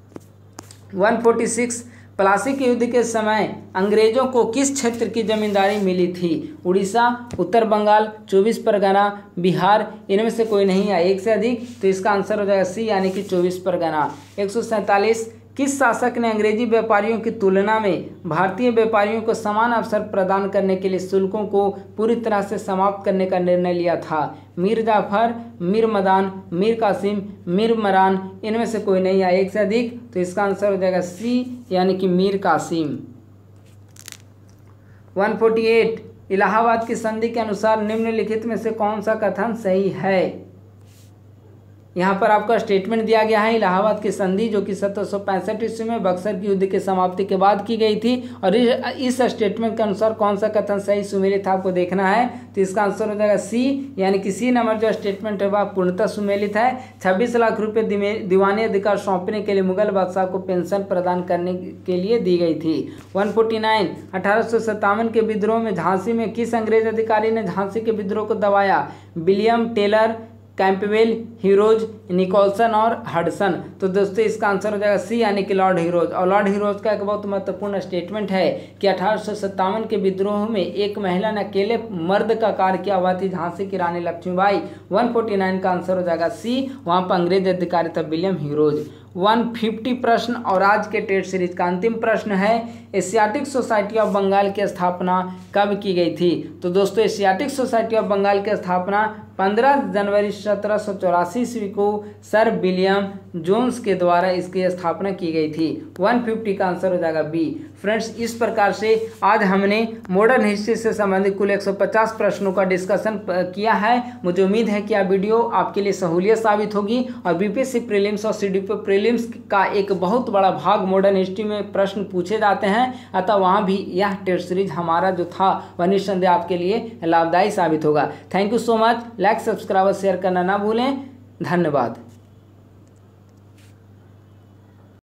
146 प्लासी के युद्ध के समय अंग्रेजों को किस क्षेत्र की जमींदारी मिली थी? उड़ीसा, उत्तर बंगाल, 24 परगना, बिहार, इनमें से कोई नहीं है, एक से अधिक। तो इसका आंसर हो जाएगा सी, यानी कि 24 परगना। 147 किस शासक ने अंग्रेजी व्यापारियों की तुलना में भारतीय व्यापारियों को समान अवसर प्रदान करने के लिए शुल्कों को पूरी तरह से समाप्त करने का निर्णय लिया था? मीर जाफर, मीर मदान, मीर कासिम, मीर मरान, इनमें से कोई नहीं है, एक से अधिक। तो इसका आंसर हो जाएगा सी, यानी कि मीर कासिम। 148 इलाहाबाद की संधि के अनुसार निम्नलिखित में से कौन सा कथन सही है? यहाँ पर आपका स्टेटमेंट दिया गया है। इलाहाबाद की संधि जो कि 1765 ईस्वी में बक्सर की युद्ध की समाप्ति के बाद की गई थी, और इस स्टेटमेंट के अनुसार कौन सा कथन सही सुमेलित था आपको देखना है। तो इसका आंसर हो जाएगा सी, यानी कि सी नंबर जो स्टेटमेंट है वह पूर्णतः सुमेलित है। 26 लाख रुपये दीवानी अधिकार सौंपने के लिए मुगल बादशाह को पेंशन प्रदान करने के लिए दी गई थी। 149 1857 के विद्रोह में झांसी में किस अंग्रेज अधिकारी ने झांसी के विद्रोह को दबाया? William Taylor, Campbell, Hugh Rose, Nicholson और हडसन। तो दोस्तों इसका आंसर हो जाएगा सी, यानी कि लॉर्ड हीरोज। और लॉर्ड हीरोज का एक बहुत महत्वपूर्ण स्टेटमेंट है कि 1857 के विद्रोह में एक महिला ने अकेले मर्द का कार्य किया हुआ थी, झांसी की रानी लक्ष्मीबाई। 149 का आंसर हो जाएगा सी, वहाँ पर अंग्रेज अधिकारी था विलियम हीरोज। 150 प्रश्न और आज के टेट सीरीज का अंतिम प्रश्न है, एशियाटिक सोसाइटी ऑफ बंगाल की स्थापना कब की गई थी? तो दोस्तों एशियाटिक सोसाइटी ऑफ बंगाल की स्थापना 15 जनवरी 1784 ईस्वी को सर विलियम जोन्स के द्वारा इसकी स्थापना की गई थी। 150 का आंसर हो जाएगा बी। फ्रेंड्स इस प्रकार से आज हमने मॉडर्न हिस्ट्री से संबंधित कुल 150 प्रश्नों का डिस्कशन किया है। मुझे उम्मीद है कि यह वीडियो आपके लिए सहूलियत साबित होगी और बीपीएससी प्रीलिम्स और सीडीपी प्रीलिम्स का एक बहुत बड़ा भाग मॉडर्न हिस्ट्री में प्रश्न पूछे जाते हैं, अतः वहाँ भी यह टेस्ट सीरीज हमारा जो था वह निस्संदेह आपके लिए लाभदायी साबित होगा। Thank you so much. Like, subscribe और शेयर करना ना भूलें। धन्यवाद।